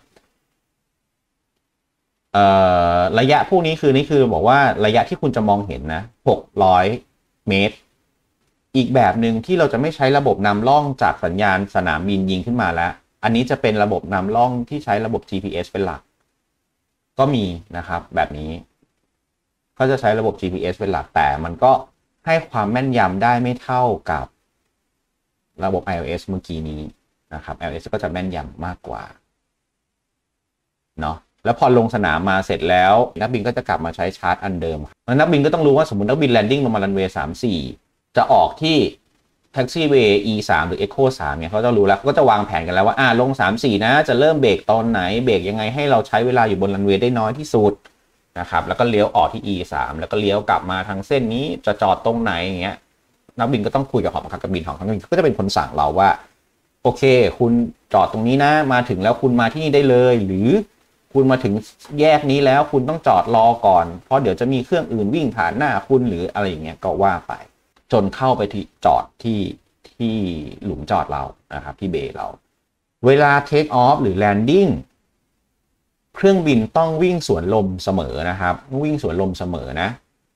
ระยะพวกนี้คือบอกว่าระยะที่คุณจะมองเห็นนะ600 เมตรอีกแบบหนึ่งที่เราจะไม่ใช้ระบบนำร่องจากสัญญาณสนามบินยิงขึ้นมาแล้วอันนี้จะเป็นระบบนำร่องที่ใช้ระบบ GPS เป็นหลักก็มีนะครับแบบนี้ก็จะใช้ระบบ GPS เป็นหลักแต่มันก็ให้ความแม่นยำได้ไม่เท่ากับระบบ iOS เมื่อกี้นี้นะครับ iOS ก็จะแม่นยำมากกว่าเนาะแล้วพอลงสนามมาเสร็จแล้วนักบินก็จะกลับมาใช้ชาร์ตอันเดิมแล้วนักบินก็ต้องรู้ว่าสมมตินักบินแลนดิ้งลงมารันเวย์34จะออกที่แท็กซี่เวย์ E3 หรือ Echo 3เนี่ยเขาจะรู้แล้วก็จะวางแผนกันแล้วว่าลง34นะจะเริ่มเบรกตอนไหนเบรกยังไงให้เราใช้เวลาอยู่บนรันเวย์ได้น้อยที่สุดนะครับแล้วก็เลี้ยวออกที่ E3 แล้วก็เลี้ยวกลับมาทางเส้นนี้จะจอดตรงไหนอย่างเงี้ยนักบินก็ต้องคุยกับหอบังคับการบินของนักบินก็จะเป็นคนสั่งเราว่าโอเคคุณจอดตรงนี้นะมาถึงแล้วคุณมาที่นี่ได้เลยหรือคุณมาถึงแยกนี้แล้วคุณต้องจอดรอก่อนเพราะเดี๋ยวจะมีเครื่องอื่นวิ่งผ่านหน้าคุณหรืออะไรอย่างเงี้ยก็ว่าไปจนเข้าไปที่จอดที่หลุมจอดเรานะครับที่เบย์เราเวลาเทคออฟหรือแลนดิ้งเครื่องบินต้องวิ่งสวนลมเสมอนะครับวิ่งสวนลมเสมอนะ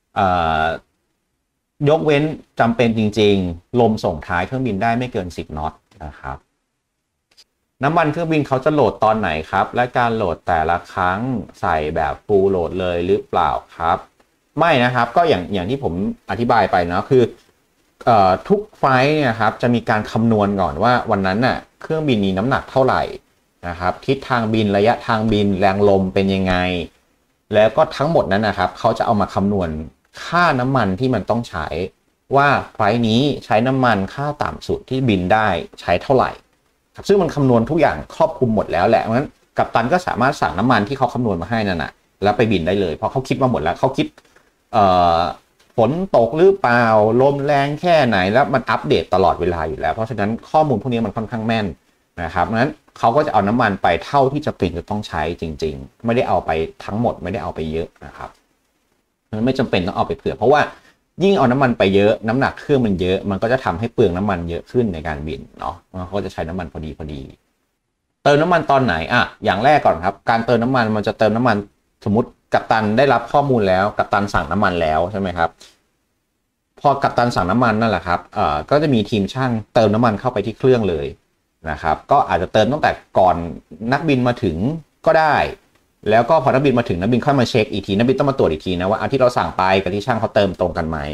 ยกเว้นจำเป็นจริงๆลมส่งท้ายเครื่องบินได้ไม่เกิน10 น็อตนะครับน้ำมันเครื่องบินเขาจะโหลดตอนไหนครับและการโหลดแต่ละครั้งใส่แบบฟูลโหลดเลยหรือเปล่าครับไม่นะครับก็อย่างที่ผมอธิบายไปเนาะคือทุกไฟล์เนี่ยครับจะมีการคำนวณก่อนว่าวันนั้นน่ะเครื่องบินมีน้ำหนักเท่าไหร่นะครับทิศทางบินระยะทางบินแรงลมเป็นยังไงแล้วก็ทั้งหมดนั้นนะครับเขาจะเอามาคำนวณค่าน้ำมันที่มันต้องใช้ว่าไฟล์นี้ใช้น้ำมันค่าต่ำสุดที่บินได้ใช้เท่าไหร่ครับซึ่งมันคำนวณทุกอย่างครอบคลุมหมดแล้วแหละเพราะฉะนั้นกัปตันก็สามารถสั่งน้ำมันที่เขาคำนวณมาให้นั่นน่ะแล้วไปบินได้เลยเพราะเขาคิดมาหมดแล้วเขาคิดฝนตกหรือเปล่าลมแรงแค่ไหนแล้วมันอัปเดตตลอดเวลาอยู่แล้วเพราะฉะนั้นข้อมูลพวกนี้มันค่อนข้างแม่นนะครับเพราะฉะนั้นเขาก็จะเอาน้ำมันไปเท่าที่จะเป็นจะต้องใช้จริงๆไม่ได้เอาไปทั้งหมดไม่ได้เอาไปเยอะนะครับมันไม่จำเป็นต้องเอาไปเผื่อเพราะว่ายิ่งเอาน้ำมันไปเยอะน้ำหนักเครื่องมันเยอะมันก็จะทำให้เปลืองน้ำมันเยอะขึ้นในการบินเนาะเขาก็จะใช้น้ำมันพอดีเติมน้ำมันตอนไหนอย่างแรกก่อนครับการเติมน้ำมันจะเติมน้ำมันสมมติกัปตันได้รับข้อมูลแล้วกัปตันสั่งน้ำมันแล้วใช่ไหมครับพอกัปตันสั่งน้ำมันนั่นแหละครับก็จะมีทีมช่างเติมน้ำมันเข้าไปที่เครื่องเลยนะครับก็อาจจะเติมตั้งแต่ก่อนนักบินมาถึงก็ได้แล้วก็พอนักบินมาถึงนักบินค่อยมาเช็คอีกทีนักบินต้องมาตรวจอีกทีนะว่าที่เราสั่งไปกับที่ช่างเขาเติมตรงกันไหม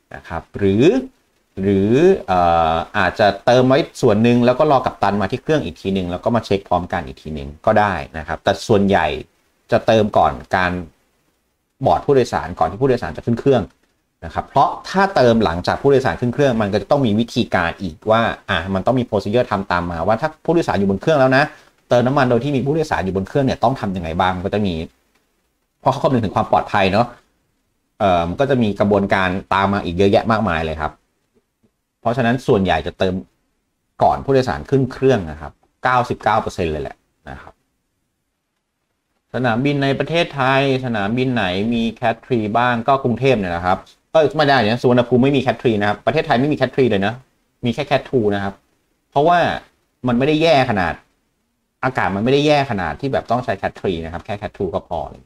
นะครับหรืออาจจะเติมไว้ส่วนหนึ่งแล้วก็รอกัปตันมาที่เครื่องอีกทีหนึ่งแล้วก็มาเช็คพร้อมกันอีกทีหนึ่งก็ได้นะครับแต่ส่วนใหญ่จะเติมก่อนการบอร์ดผู้โดยสารก่อนที่ผู้โดยสารจะขึ้นเครื่องนะครับเพราะถ้าเติมหลังจากผู้โดยสารขึ้นเครื่องมันก็จะต้องมีวิธีการอีกว่ามันต้องมีโปรซีเจอร์ทำตามมาว่าถ้าผู้โดยสารอยู่บนเครื่องแล้วนะเติมน้ำมันโดยที่มีผู้โดยสารอยู่บนเครื่องเนี่ยต้องทำยังไงบ้างก็จะมีเพราะเขาคำนึงถึงความปลอดภัยเนาะมันก็จะมีกระบวนการตามมาอีกเยอะแยะมากมายเลยครับเพราะฉะนั้นส่วนใหญ่จะเติมก่อนผู้โดยสารขึ้นเครื่องนะครับ 99% เลยแหละนะครับสนามบินในประเทศไทยสนามบินไหนมีแคททรีบ้างก็กรุงเทพเนี่ยนะครับไม่ได้เนี่ยสุวรรณภูมิไม่มีแคททรีนะครับประเทศไทยไม่มีแคททรีเลยนะมีแค่แคททูนะครับเพราะว่ามันไม่ได้แย่ขนาดอากาศมันไม่ได้แย่ขนาดที่แบบต้องใช้แคททรีนะครับแค่แคททูก็พอเลย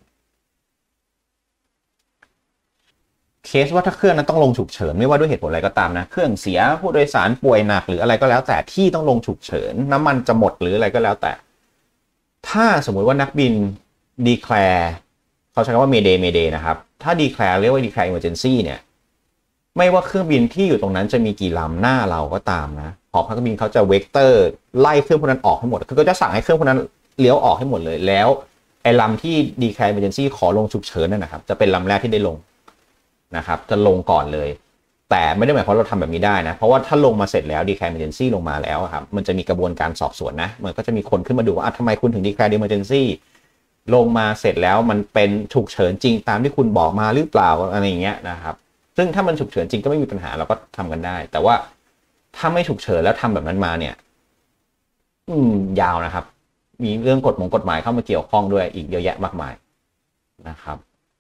เคสว่าถ้าเครื่องนั้นต้องลงฉุกเฉินไม่ว่าด้วยเหตุผลอะไรก็ตามนะเครื่องเสียผู้โดยสารป่วยหนักหรืออะไรก็แล้วแต่ที่ต้องลงฉุกเฉินน้ำมันจะหมดหรืออะไรก็แล้วแต่ถ้าสมมุติว่านักบินดีแคลร์เขาใช้คำว่าเมเดย์นะครับถ้าดีแคลร์เรียกว่าดีแคลร์อิมเมอร์เจนซี่เนี่ยไม่ว่าเครื่องบินที่อยู่ตรงนั้นจะมีกี่ลำหน้าเราก็ตามนะหอพักบินเขาจะเวกเตอร์ไล่เครื่องพวกนั้นออกให้หมดคือก็จะสั่งให้เครื่องพวกนั้นเลี้ยวออกให้หมดเลยแล้วไอ้ลำที่ดีแคลร์อิมเมอร์เจนซี่ขอลงฉุกเฉินนั่นนะครับจะเป็นลำแรกที่ได้ลงนะครับจะลงก่อนเลยแต่ไม่ได้หมายความว่าเราทำแบบนี้ได้นะเพราะว่าถ้าลงมาเสร็จแล้วดีแคลร์อิมเมอร์เจนซี่ลงมาแล้วครับมันจะมีกระบวนการสอบสวนนะมันก็จะมีคนขึ้นมาดูว่าทำไมคุณถึงดีแคลร์อิมเมอร์เจนซี่ลงมาเสร็จแล้วมันเป็นฉุกเฉินจริงตามที่คุณบอกมาหรือเปล่าอะไรอย่างเงี้ยนะครับซึ่งถ้ามันฉุกเฉินจริงก็ไม่มีปัญหาเราก็ทำกันได้แต่ว่าถ้าไม่ฉุกเฉินแล้วทำแบบนั้นมาเนี่ยยาวนะครับมีเรื่องกฎหมายเข้ามาเกี่ยวข้องด้วยอีกเยอะแยะมากมายนะครับ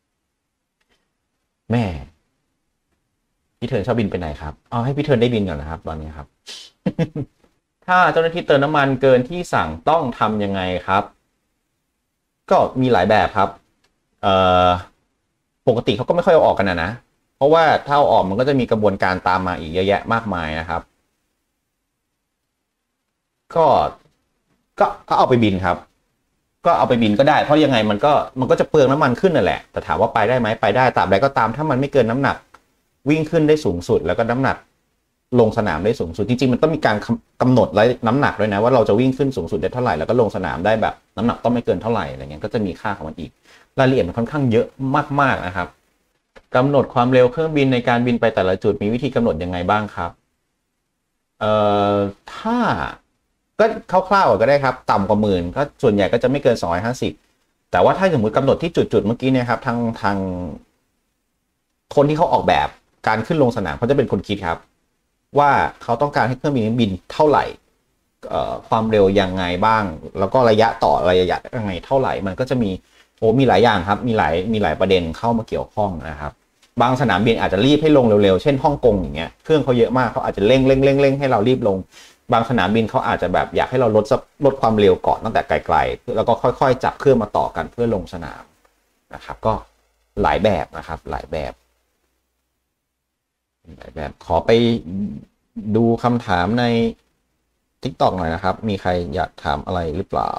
แม่พี่เทิร์นชอบบินไปไหนครับเอาให้พี่เทิร์นได้บินก่อนนะครับตอนนี้ครับ ถ้าเจ้าหน้าที่เติมน้ำมันเกินที่สั่งต้องทำยังไงครับก็มีหลายแบบครับปกติเขาก็ไม่ค่อยเอาออกกันนะเพราะว่าถ้าเอาออกมันก็จะมีกระบวนการตามมาอีกเยอะแยะมากมายนะครับก็เอาไปบินครับก็เอาไปบินก็ได้เพราะยังไงมันก็จะเปลืองน้ำมันขึ้นนั่นแหละแต่ถามว่าไปได้ไหมไปได้ตราบใดก็ตามถ้ามันไม่เกินน้ำหนักวิ่งขึ้นได้สูงสุดแล้วก็น้ำหนักลงสนามได้สูงสุดจริงๆมันต้องมีการกำหนดและน้ำหนักด้วยนะว่าเราจะวิ่งขึ้นสูงสุดได้เท่าไหร่แล้วก็ลงสนามได้แบบน้ำหนักต้องไม่เกินเท่าไหร่อะไรเงี้ยก็จะมีค่าของมันอีกรายละเอียดมันค่อนข้างเยอะมากๆนะครับกำหนดความเร็วเครื่องบินในการบินไปแต่ละจุดมีวิธีกำหนดยังไงบ้างครับถ้าก็คร่าวๆก็ได้ครับต่ำกว่าหมื่นก็ส่วนใหญ่ก็จะไม่เกิน250แต่ว่าถ้าสมมติกำหนดที่จุดเมื่อกี้เนี่ยครับทางคนที่เขาออกแบบการขึ้นลงสนามเขาจะเป็นคนคิดครับว่าเขาต้องการให้เครื่องบินเท่าไหร่ความเร็วยังไงบ้างแล้วก็ระยะต่อระยะยังไงเท่าไหร่มันก็จะมีหลายอย่างครับมีหลายประเด็นเข้ามาเกี่ยวข้องนะครับบางสนามบินอาจจะรีบให้ลงเร็วๆเช่นฮ่องกงอย่างเงี้ยเครื่องเขาเยอะมากเขาอาจจะเร่งให้เรารีบลงบางสนามบินเขาอาจจะแบบอยากให้เราลดความเร็วก่อนตั้งแต่ไกลๆแล้วก็ค่อยๆจับเครื่องมาต่อกันเพื่อลงสนามนะครับก็หลายแบบนะครับหลายแบบขอไปดูคำถามใน TikTok หน่อยนะครับมีใครอยากถามอะไรหรือเปล่า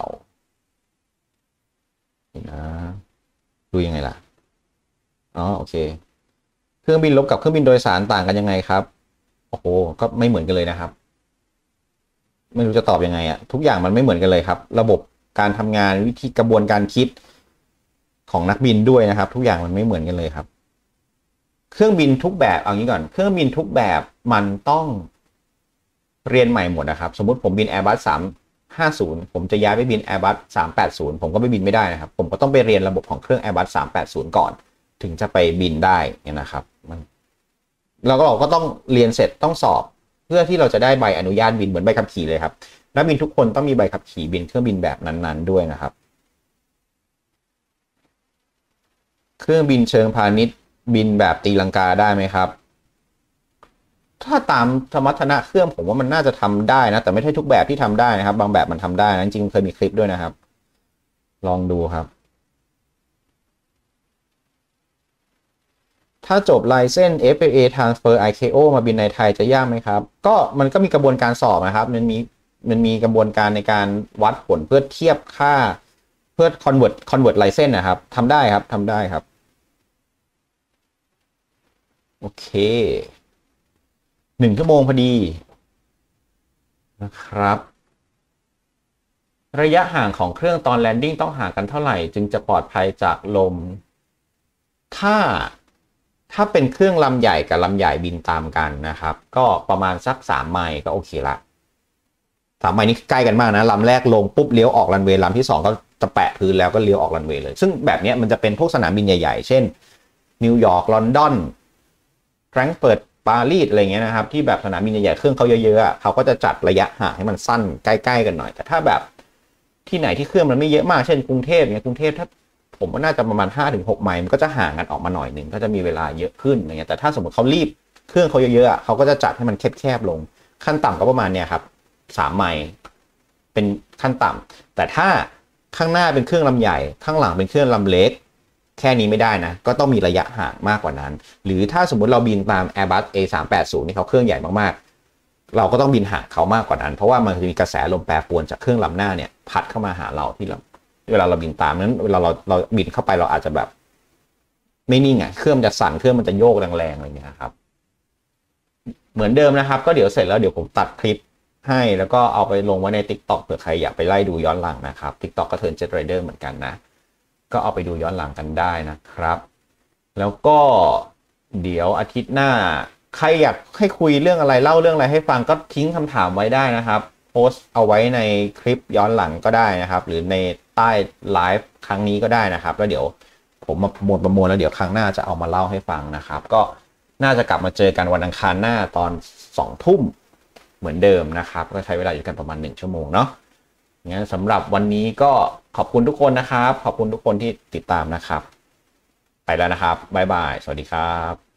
นะดูยังไงล่ะโอเคเครื่องบินรบกับเครื่องบินโดยสารต่างกันยังไงครับโอ้โหก็ไม่เหมือนกันเลยนะครับไม่รู้จะตอบยังไงอะทุกอย่างมันไม่เหมือนกันเลยครับระบบการทำงานวิธีกระบวนการคิดของนักบินด้วยนะครับทุกอย่างมันไม่เหมือนกันเลยครับเครื่องบินทุกแบบเอางี้ก่อนเครื่องบินทุกแบบมันต้องเรียนใหม่หมดนะครับสมมุติผมบิน Airbus 350ผมจะย้ายไปบิน Airbus 380ผมก็ไม่บินไม่ได้นะครับผมก็ต้องไปเรียนระบบของเครื่อง Airbus 380ก่อนถึงจะไปบินได้นะครับเราก็ต้องเรียนเสร็จต้องสอบเพื่อที่เราจะได้ใบอนุญาตบินเหมือนใบขับขี่เลยครับนักบินทุกคนต้องมีใบขับขี่บินเครื่องบินแบบนั้นๆด้วยนะครับเครื่องบินเชิงพาณิชย์บินแบบตีลังกาได้ไหมครับถ้าตามสมรรถนะเครื่องผมว่ามันน่าจะทำได้นะแต่ไม่ใช่ทุกแบบที่ทำได้นะครับบางแบบมันทำได้นะจริงๆเคยมีคลิปด้วยนะครับลองดูครับถ้าจบไลเซนส์ FAA Transfer ICAO มาบินในไทยจะยากไหมครับมันก็มีกระบวนการสอบนะครับมันมีกระบวนการในการวัดผลเพื่อเทียบค่าเพื่อ convert license นะครับทำได้ครับโอเค1 ชั่วโมงพอดีนะครับระยะห่างของเครื่องตอนแลนดิ้งต้องห่างกันเท่าไหร่จึงจะปลอดภัยจากลมถ้าเป็นเครื่องลำใหญ่กับลำใหญ่บินตามกันนะครับก็ประมาณสัก3 ไมล์ก็โอเคละ3 ไมล์นี้ใกล้กันมากนะลำแรกลงปุ๊บเลี้ยวออกรันเวย์ลำที่2ก็จะแปะพื้นแล้วก็เลี้ยวออกรันเวย์เลยซึ่งแบบนี้มันจะเป็นพวกสนามบินใหญ่ๆเช่นนิวยอร์กลอนดอนแฟรงก์เฟิร์ตปารีสอะไรเงี้ยนะครับที่แบบสนามบินใหญ่ๆเครื่องเขาเยอะๆเขาก็จะจัดระยะห่างให้มันสั้นใกล้ๆกันหน่อยแต่ถ้าแบบที่ไหนที่เครื่องมันไม่เยอะมากเช่นกรุงเทพเนี่ยกรุงเทพถ้าผมว่าน่าจะประมาณ 5-6 ไมล์มันก็จะห่างกันออกมาหน่อยหนึ่งก็จะมีเวลาเยอะขึ้นอย่างเงี้ยแต่ถ้าสมมติเขารีบเครื่องเขาเยอะๆเขาก็จะจัดให้มันแคบๆลงขั้นต่ำก็ประมาณเนี่ยครับ3 ไมล์เป็นขั้นต่ำแต่ถ้าข้างหน้าเป็นเครื่องลำใหญ่ข้างหลังเป็นเครื่องลำเล็กแค่นี้ไม่ได้นะก็ต้องมีระยะห่างมากกว่านั้นหรือถ้าสมมุติเราบินตาม Airbus A380 นี่เขาเครื่องใหญ่มากๆเราก็ต้องบินห่างเขามากกว่านั้นเพราะว่ามันจะมีกระแสลมแปรปรวนจากเครื่องลำหน้าเนี่ยพัดเข้ามาหาเราที่เวลาเราบินตามนั้นเวลาเราบินเข้าไปเราอาจจะแบบไม่นิ่งเครื่องมันจะสั่นเครื่องมันจะโยกแรงๆอะไรอย่างเงี้ยครับเหมือนเดิมนะครับก็เดี๋ยวเสร็จแล้วเดี๋ยวผมตัดคลิปให้แล้วก็เอาไปลงไว้ใน TikTok เผื่อใครอยากไปไล่ดูย้อนหลังนะครับ TikTok ก็เทิร์นเจ็ตไรเดอร์เหมือนกันนะก็เอาไปดูย้อนหลังกันได้นะครับแล้วก็เดี๋ยวอาทิตย์หน้าใครอยากให้คุยเรื่องอะไรเล่าเรื่องอะไรให้ฟังก็ทิ้งคำถามไว้ได้นะครับโพสต์เอาไว้ในคลิปย้อนหลังก็ได้นะครับหรือในใต้ไลฟ์ครั้งนี้ก็ได้นะครับแล้วเดี๋ยวผมมาประมวลแล้วเดี๋ยวครั้งหน้าจะเอามาเล่าให้ฟังนะครับก็น่าจะกลับมาเจอกันวันอังคารหน้าตอน2 ทุ่มเหมือนเดิมนะครับก็ใช้เวลาอยู่กันประมาณ1 ชั่วโมงเนาะงั้นสำหรับวันนี้ก็ขอบคุณทุกคนนะครับขอบคุณทุกคนที่ติดตามนะครับไปแล้วนะครับบ๊ายบายสวัสดีครับ